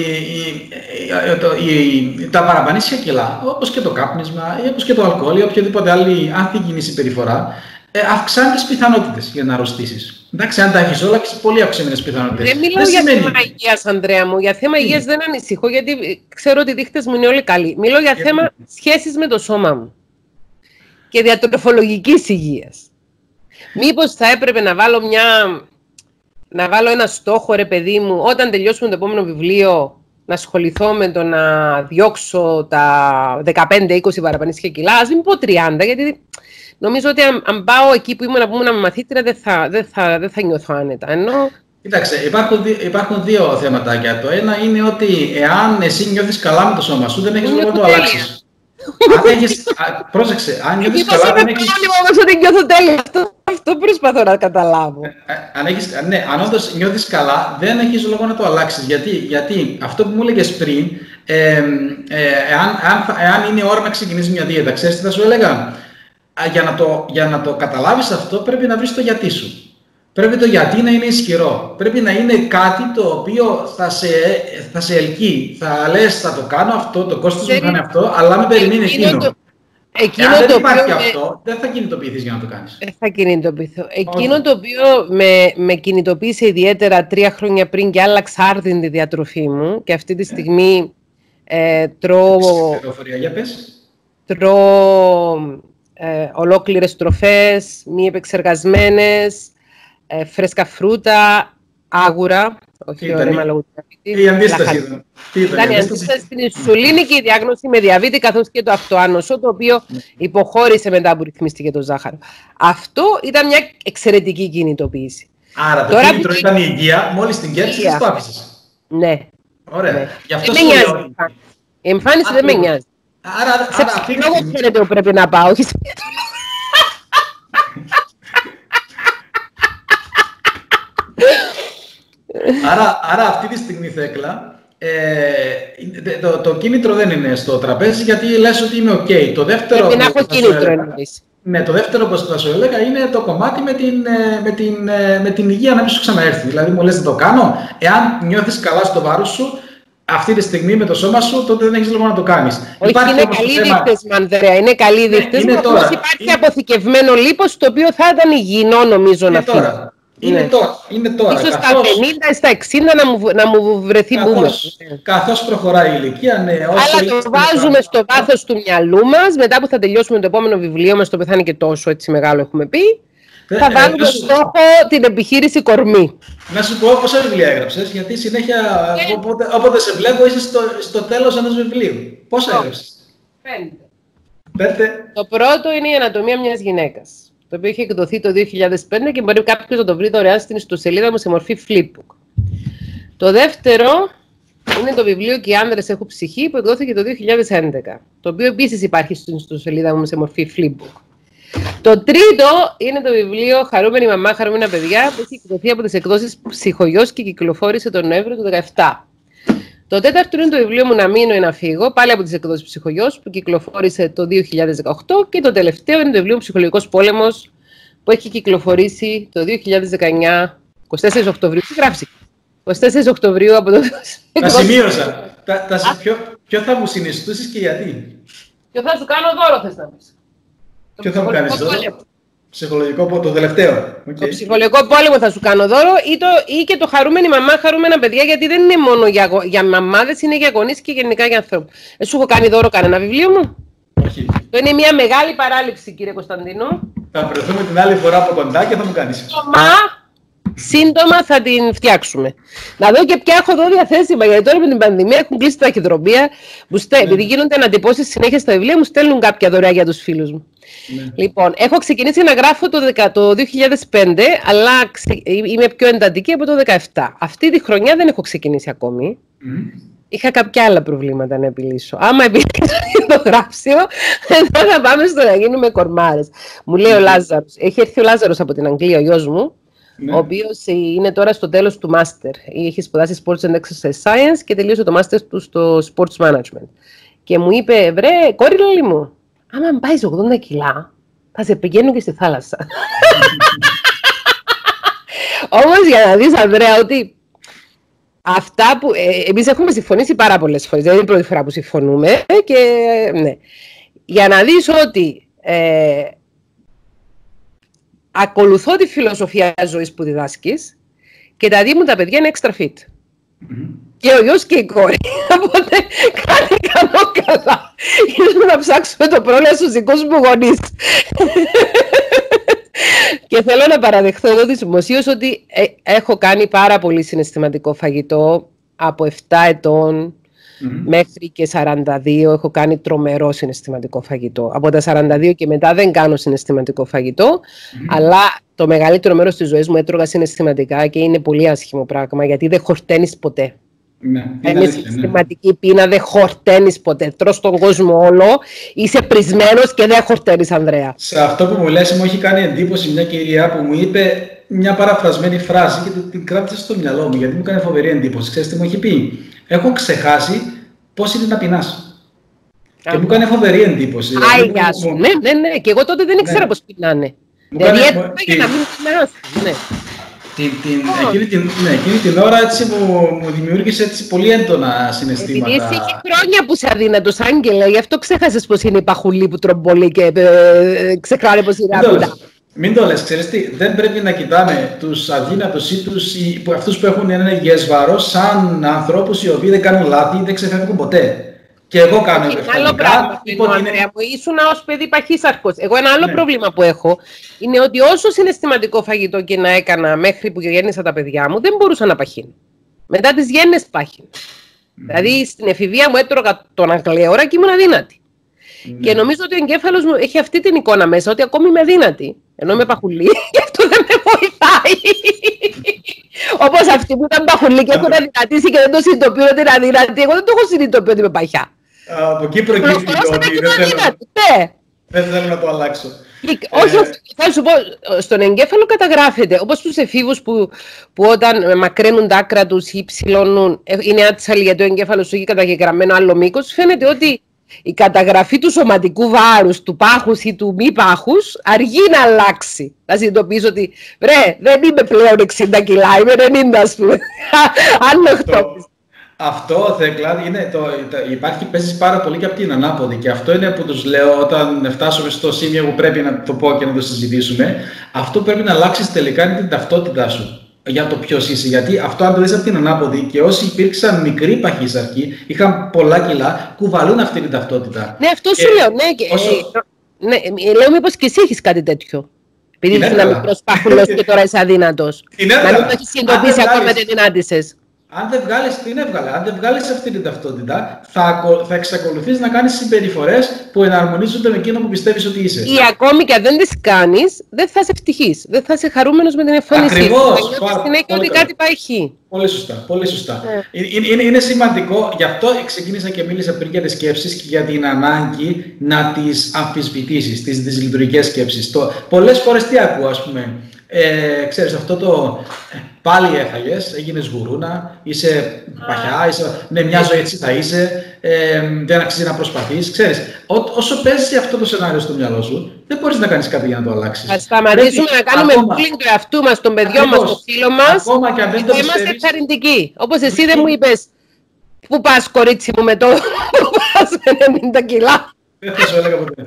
Speaker 2: Τα παραπανήσια κιλά, όπως και το κάπνισμα ή όπως και το αλκοόλ ή οποιαδήποτε άλλη ανθυγιεινή συμπεριφορά, αυξάνει τις πιθανότητες για να αρρωστήσεις. Εντάξει, αν τα έχεις όλα, έχεις πολύ αυξημένες πιθανότητες.
Speaker 1: Δεν μιλάω για θέμα υγείας, Ανδρέα μου. Για θέμα υγείας δεν ανησυχώ, γιατί ξέρω ότι οι δείχτες μου είναι όλοι καλοί. Μιλώ για θέμα σχέσης με το σώμα μου και διατροφολογικής υγείας. Μήπως θα έπρεπε να βάλω ένα στόχο, ρε παιδί μου, όταν τελειώσουμε το επόμενο βιβλίο, να ασχοληθώ με το να διώξω τα 15-20 παραπανήσια κιλά, ας μην πω 30, γιατί νομίζω ότι αν πάω εκεί που ήμουν με μαθήτρια δεν θα νιώθω άνετα.
Speaker 2: Κοίταξε, υπάρχουν δύο θέματάκια. Το ένα είναι ότι εάν εσύ νιώθεις καλά με το σώμα σου, δεν έχεις λόγο να το αλλάξεις. Πρόσεξε, αν νιώθεις καλά δεν έχεις...
Speaker 1: Όμως ότι νιώθω τέλεια, αυτό προσπαθώ να καταλάβω.
Speaker 2: Αν όντως νιώθεις καλά, δεν έχεις λόγο να το αλλάξεις. Γιατί αυτό που μου έλεγες πριν, εάν είναι ώρα να ξεκινήσεις μια δίαιτα, ξέρεις τι θα σου έλεγα? Για να το καταλάβεις αυτό πρέπει να βρεις το γιατί σου. Πρέπει το γιατί να είναι ισχυρό. Πρέπει να είναι κάτι το οποίο θα σε ελκύει. Θα λες θα το κάνω αυτό, το κόστος μου θα είναι αυτό, αλλά μην περιμένει εκείνο. Αν δεν υπάρχει αυτό, δεν θα κινητοποιηθείς για να το κάνεις.
Speaker 1: Θα κινητοποιηθώ. Εκείνο το οποίο με κινητοποίησε ιδιαίτερα 3 χρόνια πριν και άλλαξα άρδιν τη διατροφή μου και αυτή τη στιγμή τρώω ολόκληρες τροφές, μη επεξεργασμένες, φρέσκα φρούτα, άγουρα, όχι ωρέμα λόγω διαβήτη.
Speaker 2: Η αντίσταση
Speaker 1: ήταν η αντίσταση στην ινσουλίνη και η διάγνωση με διαβήτη, καθώς και το αυτοάνωσο, το οποίο υποχώρησε μετά που ρυθμίστηκε το ζάχαρο. Αυτό ήταν μια εξαιρετική κινητοποίηση.
Speaker 2: Άρα το κίνητρο ήταν η υγεία, μόλις την κέρδισες το άφησες.
Speaker 1: Ναι.
Speaker 2: Ωραία.
Speaker 1: Ναι.
Speaker 2: Γι' αυτό
Speaker 1: δεν με νοιάζει. Η εμφάνιση δεν με νοιάζει.
Speaker 2: Άρα
Speaker 1: σε λόγο ξέρετε που πρέπει να πάω.
Speaker 2: Άρα αυτή τη στιγμή, Θέκλα, το κίνητρο δεν είναι στο τραπέζι, γιατί λες ότι είμαι ok. Το δεύτερο,
Speaker 1: πρέπει να έχω κίνητρο εννοείς.
Speaker 2: Ναι, το δεύτερο που θα σου έλεγα είναι το κομμάτι με την υγεία να μην σου ξαναέρθει. Δηλαδή μου λες να το κάνω, εάν νιώθεις καλά στο βάρος σου, αυτή τη στιγμή με το σώμα σου, τότε δεν έχεις λόγο να το κάνεις.
Speaker 1: Όχι, είναι καλοί δείχτες, Μανδρέα, είναι καλοί δείχτες. Όμως υπάρχει αποθηκευμένο λίπος, το οποίο θα ήταν υγιεινό νομίζω να φύγει.
Speaker 2: Είναι τώρα.
Speaker 1: Ίσως στα 50, στα 60 να μου βρεθεί μπούμερ.
Speaker 2: Καθώς προχωράει η ηλικία, ναι.
Speaker 1: Αλλά το βάζουμε στο βάθος του μυαλού μας, μετά που θα τελειώσουμε το επόμενο βιβλίο μας, το οποίο θα είναι και τόσο έτσι μεγάλο έχουμε πει, θα βάλουμε στόχο την επιχείρηση κορμί.
Speaker 2: Να σου πω πόσα βιβλία έγραψες, γιατί συνέχεια όποτε σε βλέπω είσαι στο τέλος ενός βιβλίου. Πόσα έγραψες? 5.
Speaker 1: Το πρώτο είναι η Ανατομία μιας γυναίκας, το οποίο είχε εκδοθεί το 2005 και μπορεί κάποιος να το βρει δωρεάν στην ιστοσελίδα μου σε μορφή flipbook. Το δεύτερο είναι το βιβλίο «Και οι άνδρες έχουν ψυχή» που εκδόθηκε το 2011, το οποίο επίσης υπάρχει στην ιστοσελίδα μου σε μορφή flipbook. Το τρίτο είναι το βιβλίο «Χαρούμενη μαμά, χαρούμενα παιδιά» που έχει εκδοθεί από τις εκδόσεις Ψυχογιός και κυκλοφόρησε τον Νοέμβριο του 2017. Το τέταρτο είναι το βιβλίο μου «Να μείνω ή να φύγω», πάλι από τις εκδόσεις Ψυχογιός, που κυκλοφόρησε το 2018. Και το τελευταίο είναι το βιβλίο «Ψυχολογικός πόλεμος» που έχει κυκλοφορήσει το 2019, 24 Οκτωβρίου. Τι γράψει? 24 Οκτωβρίου από το...
Speaker 2: Τα σημείωσα. Ποιο θα μου συνιστούσεις και γιατί?
Speaker 1: Ποιο θα σου κάνω δώρο, θες να πεις?
Speaker 2: Ποιο θα μου κάνεις δώρο? Ψυχολογικό, το τελευταίο.
Speaker 1: Το ψυχολογικό πόλεμο θα σου κάνω δώρο ή και το «Χαρούμενη μαμά, χαρούμενα παιδιά», γιατί δεν είναι μόνο για μαμάδες, είναι για γονείς και γενικά για ανθρώπους. Σου έχω κάνει δώρο κανένα βιβλίο μου?
Speaker 2: Όχι.
Speaker 1: Το είναι μια μεγάλη παράληψη, κύριε Κωνσταντίνο.
Speaker 2: Θα βρεθούμε την άλλη φορά από κοντά και θα μου κάνεις.
Speaker 1: Σύντομα θα την φτιάξουμε. Να δω και ποια έχω εδώ διαθέσιμα, γιατί τώρα με την πανδημία έχουν κλείσει τα ταχυδρομεία. Επειδή γίνονται ανατυπώσεις συνέχεια στα βιβλία, μου στέλνουν κάποια δωρεά για τους φίλους μου. Ναι. Λοιπόν, έχω ξεκινήσει να γράφω το 2005, αλλά είμαι πιο εντατική από το 2017. Αυτή τη χρονιά δεν έχω ξεκινήσει ακόμη. Είχα κάποια άλλα προβλήματα να επιλύσω. Άμα επιλύσω το γράψιο, εδώ θα πάμε στο να γίνουμε κορμάρες. Μου λέει ο Λάζαρος. Έχει έρθει ο Λάζαρος από την Αγγλία, ο γιος μου. Ο οποίος είναι τώρα στο τέλος του Master. Έχει σπουδάσει Sports and Exercise Science και τελείωσε το Master του στο Sports Management. Και μου είπε, βρε, κόρη Λόλη μου, άμα πάει 80 κιλά, θα σε πηγαίνω και στη θάλασσα. Όμως για να δεις, Ανδρέα, ότι αυτά που εμείς έχουμε συμφωνήσει πάρα πολλές φορές, δεν είναι η πρώτη φορά που συμφωνούμε, και ναι. Για να δεις ότι ακολουθώ τη φιλοσοφία ζωής που διδάσκεις και τα δει μου τα παιδιά είναι extra fit. Και ο γιος και η κόρη. Οπότε κάνει καλά. Ήρθαμε να ψάξουμε το πρόβλημα στους δικούς μου γονείς. Και θέλω να παραδεχθώ εδώ δημοσίως ότι έχω κάνει πάρα πολύ συναισθηματικό φαγητό από 7 ετών μέχρι και 42. Έχω κάνει τρομερό συναισθηματικό φαγητό. Από τα 42 και μετά δεν κάνω συναισθηματικό φαγητό, αλλά το μεγαλύτερο μέρος της ζωής μου έτρωγα συναισθηματικά και είναι πολύ άσχημο πράγμα, γιατί δεν χορταίνεις ποτέ. Είναι συναισθηματική πείνα, δεν χορταίνεις ποτέ. Τρως τον κόσμο όλο, είσαι πρισμένος και δεν χορταίνεις, Ανδρέα.
Speaker 2: Σε αυτό που μου λες, μου έχει κάνει εντύπωση μια κυρία που μου είπε μια παραφρασμένη φράση και την κράτησα στο μυαλό μου, γιατί μου έκανε φοβερή εντύπωση. Ξέρεις τι μου έχει πει? Έχω ξεχάσει πώς είναι να πεινάς. Και μου έκανε φοβερή εντύπωση.
Speaker 1: Άγια σου. Ναι. Και εγώ τότε δεν ήξερα πώς πεινάνε. Δηλαδή έτρωγα για να μην πεινάς. Ναι.
Speaker 2: Εκείνη την ώρα έτσι μου δημιούργησε έτσι πολύ έντονα συναισθήματα.
Speaker 1: Επειδή εσύ έχει χρόνια που είσαι αδύνατος, Άγγελε, γι' αυτό ξέχασες πώς είναι η παχουλή που τρομπολεί και ξεχνάνε πώς είναι άπειτα.
Speaker 2: Μην το λες, ξέρεις τι, δεν πρέπει να κοιτάμε τους αδύνατους ή αυτούς που έχουν ένα υγιές βάρος σαν ανθρώπους οι οποίοι δεν κάνουν λάθη ή δεν ξεφεύγουν ποτέ. Και εγώ κάνω
Speaker 1: άλλο πράγμα, Ανδρέα μου, ήσουν ως παιδί παχύσαρκος. Εγώ ένα άλλο πρόβλημα που έχω είναι ότι όσο συναισθηματικό φαγητό και να έκανα μέχρι που γέννησα τα παιδιά μου, δεν μπορούσα να παχύνω. Μετά τις γέννες πάχυνα. Δηλαδή στην εφηβεία μου έτρωγα τον αγλέωρα και ήμουν αδύνατη. Και νομίζω ότι ο εγκέφαλος μου έχει αυτή την εικόνα μέσα, ότι ακόμη είμαι αδύνατη. Ενώ είμαι παχουλή, και αυτό δεν με βοηθάει. Όπως αυτοί που ήταν παχουλή και έχουν αδυνατήσει και δεν το συνειδητοποιούν ότι είναι αδύνατη, εγώ δεν το έχω συνειδητοποιεί ότι είμαι παχιά.
Speaker 2: Από εκεί προκύπτει ότι δεν θέλω να το αλλάξω.
Speaker 1: Όχι, θα σου πω, στον εγκέφαλο καταγράφεται, όπως στους εφήβους που όταν μακραίνουν τα άκρα τους ή ψηλώνουν, είναι άτσαλοι γιατί ο εγκέφαλος σου έχει καταγεγραμμένο άλλο μήκος, φαίνεται ότι η καταγραφή του σωματικού βάρους, του πάχους ή του μη πάχους, αργεί να αλλάξει. Να συνειδητοποιήσω ότι, δεν είμαι πλέον 60 κιλά, είμαι 90, ας πούμε.
Speaker 2: Αυτό, Θέκλα, παίζει πάρα πολύ και από την ανάποδη. Και αυτό είναι που τους λέω όταν φτάσουμε στο σημείο που πρέπει να το πω και να το συζητήσουμε. Αυτό πρέπει να αλλάξεις τελικά είναι την ταυτότητά σου για το ποιος είσαι. Γιατί αυτό, αν το δεις από την ανάποδη, και όσοι υπήρξαν μικροί παχύσαρκοι, είχαν πολλά κιλά, κουβαλούν αυτή την ταυτότητα.
Speaker 1: Ναι, αυτό σου λέω. Ναι, λέω μήπως και εσύ έχεις κάτι τέτοιο. Επειδή ήσουν ένα μικρός παχουλός και τώρα είσαι αδύνατος. Να μην το έχεις συνειδητοποιήσει ακόμα δεν δυνάτησες.
Speaker 2: Αν δεν βγάλεις, την έβγαλε. Αν δεν βγάλεις αυτή την ταυτότητα, θα εξακολουθείς να κάνεις συμπεριφορές που εναρμονίζονται με εκείνο που πιστεύεις ότι είσαι.
Speaker 1: Ή ακόμη και αν δεν τις κάνεις, δεν θα είσαι ευτυχής. Δεν θα είσαι χαρούμενος με την εμφάνισή σου.
Speaker 2: Ακριβώς.
Speaker 1: Θα νιώθεις ότι κάτι πάει χει.
Speaker 2: Πολύ σωστά. Πολύ σωστά. Είναι σημαντικό, γι' αυτό ξεκίνησα και μίλησα πριν για τις σκέψεις και για την ανάγκη να τις αμφισβητήσεις, τις δυσλειτουργικές σκέψεις. Πολλές φορές τι ακούω, ας πούμε. Ξέρεις, αυτό το πάλι έφαγες, έγινες γουρούνα, είσαι παχιά, με μια ζωή έτσι θα είσαι, δεν αξίζει να προσπαθείς. Ξέρεις, όσο παίζεις αυτό το σενάριο στο μυαλό σου, δεν μπορείς να κάνεις κάτι για να το αλλάξεις.
Speaker 1: Θα σταματήσουμε να κάνουμε bullying του εαυτού μας, των παιδιών μας, των φίλων μας, και είμαστε εθαρρυντικοί. Όπως εσύ δεν μου είπες, πού πας κορίτσι μου με το που πας με 90 κιλά.
Speaker 2: Δεν θα σου έλεγα ποτέ.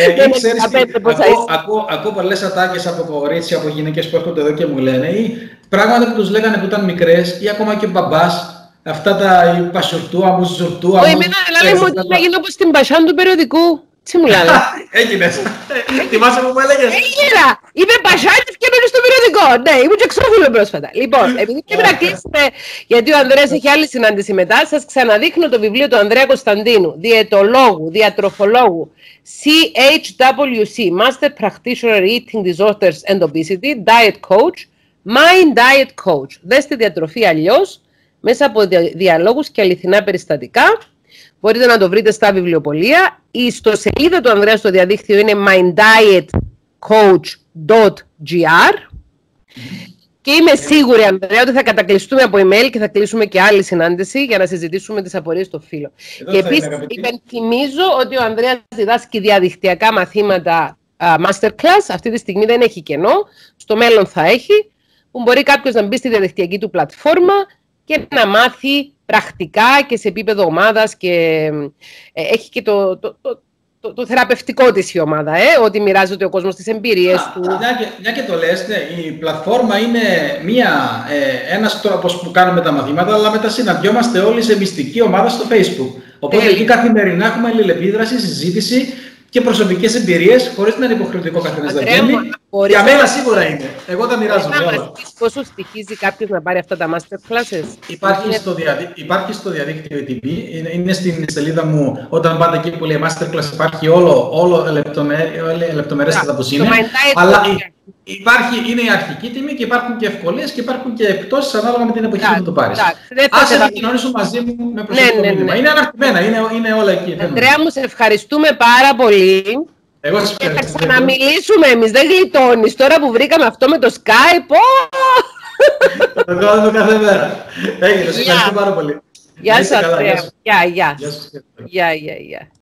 Speaker 2: Ακούω πολλές ατάκες από κορίτσια, από γυναίκες που έρχονται εδώ και μου λένε, ή πράγματα που τους λέγανε που ήταν μικρές, ή ακόμα και ο μπαμπάς, αυτά τα πασουρτούα μου, ζουρτούα μου.
Speaker 1: Εμένα λένε μου ότι να γίνω όπως την πασάν του περιοδικού. Τι μου λένε.
Speaker 2: Έγινες. Θυμάσαι που μου έλεγες.
Speaker 1: Έγινα. Είμαι πασάν και φτιάχνω στο περιοδικό. Ναι, ήμουν και εξώφυλλο πρόσφατα. Λοιπόν, επειδή πρέπει να κλείσουμε, γιατί ο Ανδρέας έχει άλλη συνάντηση μετά, σας ξαναδείχνω το βιβλίο του Ανδρέα Κωνσταντίνου, διαιτολόγου, διατροφολόγου, CHWC, Master Practitioner Eating Disorders and Obesity, Diet Coach, Mind Diet Coach. Δες τη διατροφή αλλιώς, μέσα από διαλόγους και αληθινά περιστατικά. Μπορείτε να το βρείτε στα βιβλιοπωλεία. Η ιστοσελίδα του Ανδρέα στο διαδίκτυο είναι minddietcoach.gr. Και είμαι σίγουρη, Ανδρέα, ότι θα κατακλειστούμε από email και θα κλείσουμε και άλλη συνάντηση για να συζητήσουμε τις απορίες των φίλων. Και επίσης υπενθυμίζω ότι ο Ανδρέας διδάσκει διαδικτυακά μαθήματα masterclass. Αυτή τη στιγμή δεν έχει κενό. Στο μέλλον θα έχει, που μπορεί κάποιος να μπει στη διαδικτυακή του πλατφόρμα και να μάθει πρακτικά και σε επίπεδο ομάδας, και έχει και το θεραπευτικό της η ομάδα, ότι μοιράζεται ο κόσμος τις εμπειρίες του.
Speaker 2: Μια και το λες, ναι, η πλατφόρμα είναι ένας τρόπος που κάνουμε τα μαθήματα, αλλά μετά συναντιόμαστε όλοι σε μυστική ομάδα στο Facebook. Οπότε εκεί καθημερινά έχουμε αλληλεπίδραση, συζήτηση και προσωπικές εμπειρίες, χωρίς να είναι υποχρεωτικό καθένας να βγαίνει. Για μένα σίγουρα είναι. Εγώ τα μοιράζομαι όλα.
Speaker 1: Πόσο στοιχίζει κάποιος να πάρει αυτά τα master classes?
Speaker 2: Υπάρχει στο διαδίκτυο η TV, είναι στην σελίδα μου. Όταν πάτε εκεί που λέει master class, υπάρχει όλο λεπτομερέστατα πώς είναι. Αλλά είναι η αρχική τιμή και υπάρχουν και ευκολίες και υπάρχουν και εκπτώσεις ανάλογα με την εποχή που το πάρεις. Ας επικοινωνήσω μαζί μου με προσωπικό μήνυμα. Είναι αναρτημένα, είναι όλα εκεί.
Speaker 1: Αντρέα μου, σε ευχαριστούμε πάρα πολύ.
Speaker 2: Εγώ σας
Speaker 1: και θα ξαναμιλήσουμε εμείς, δεν γλιτώνεις. Τώρα που βρήκαμε αυτό με το Skype,
Speaker 2: το κάνω κάθε μέρα. Έγινε, σας ευχαριστώ πάρα πολύ.
Speaker 1: Γεια σας, Αντρέα. Γεια.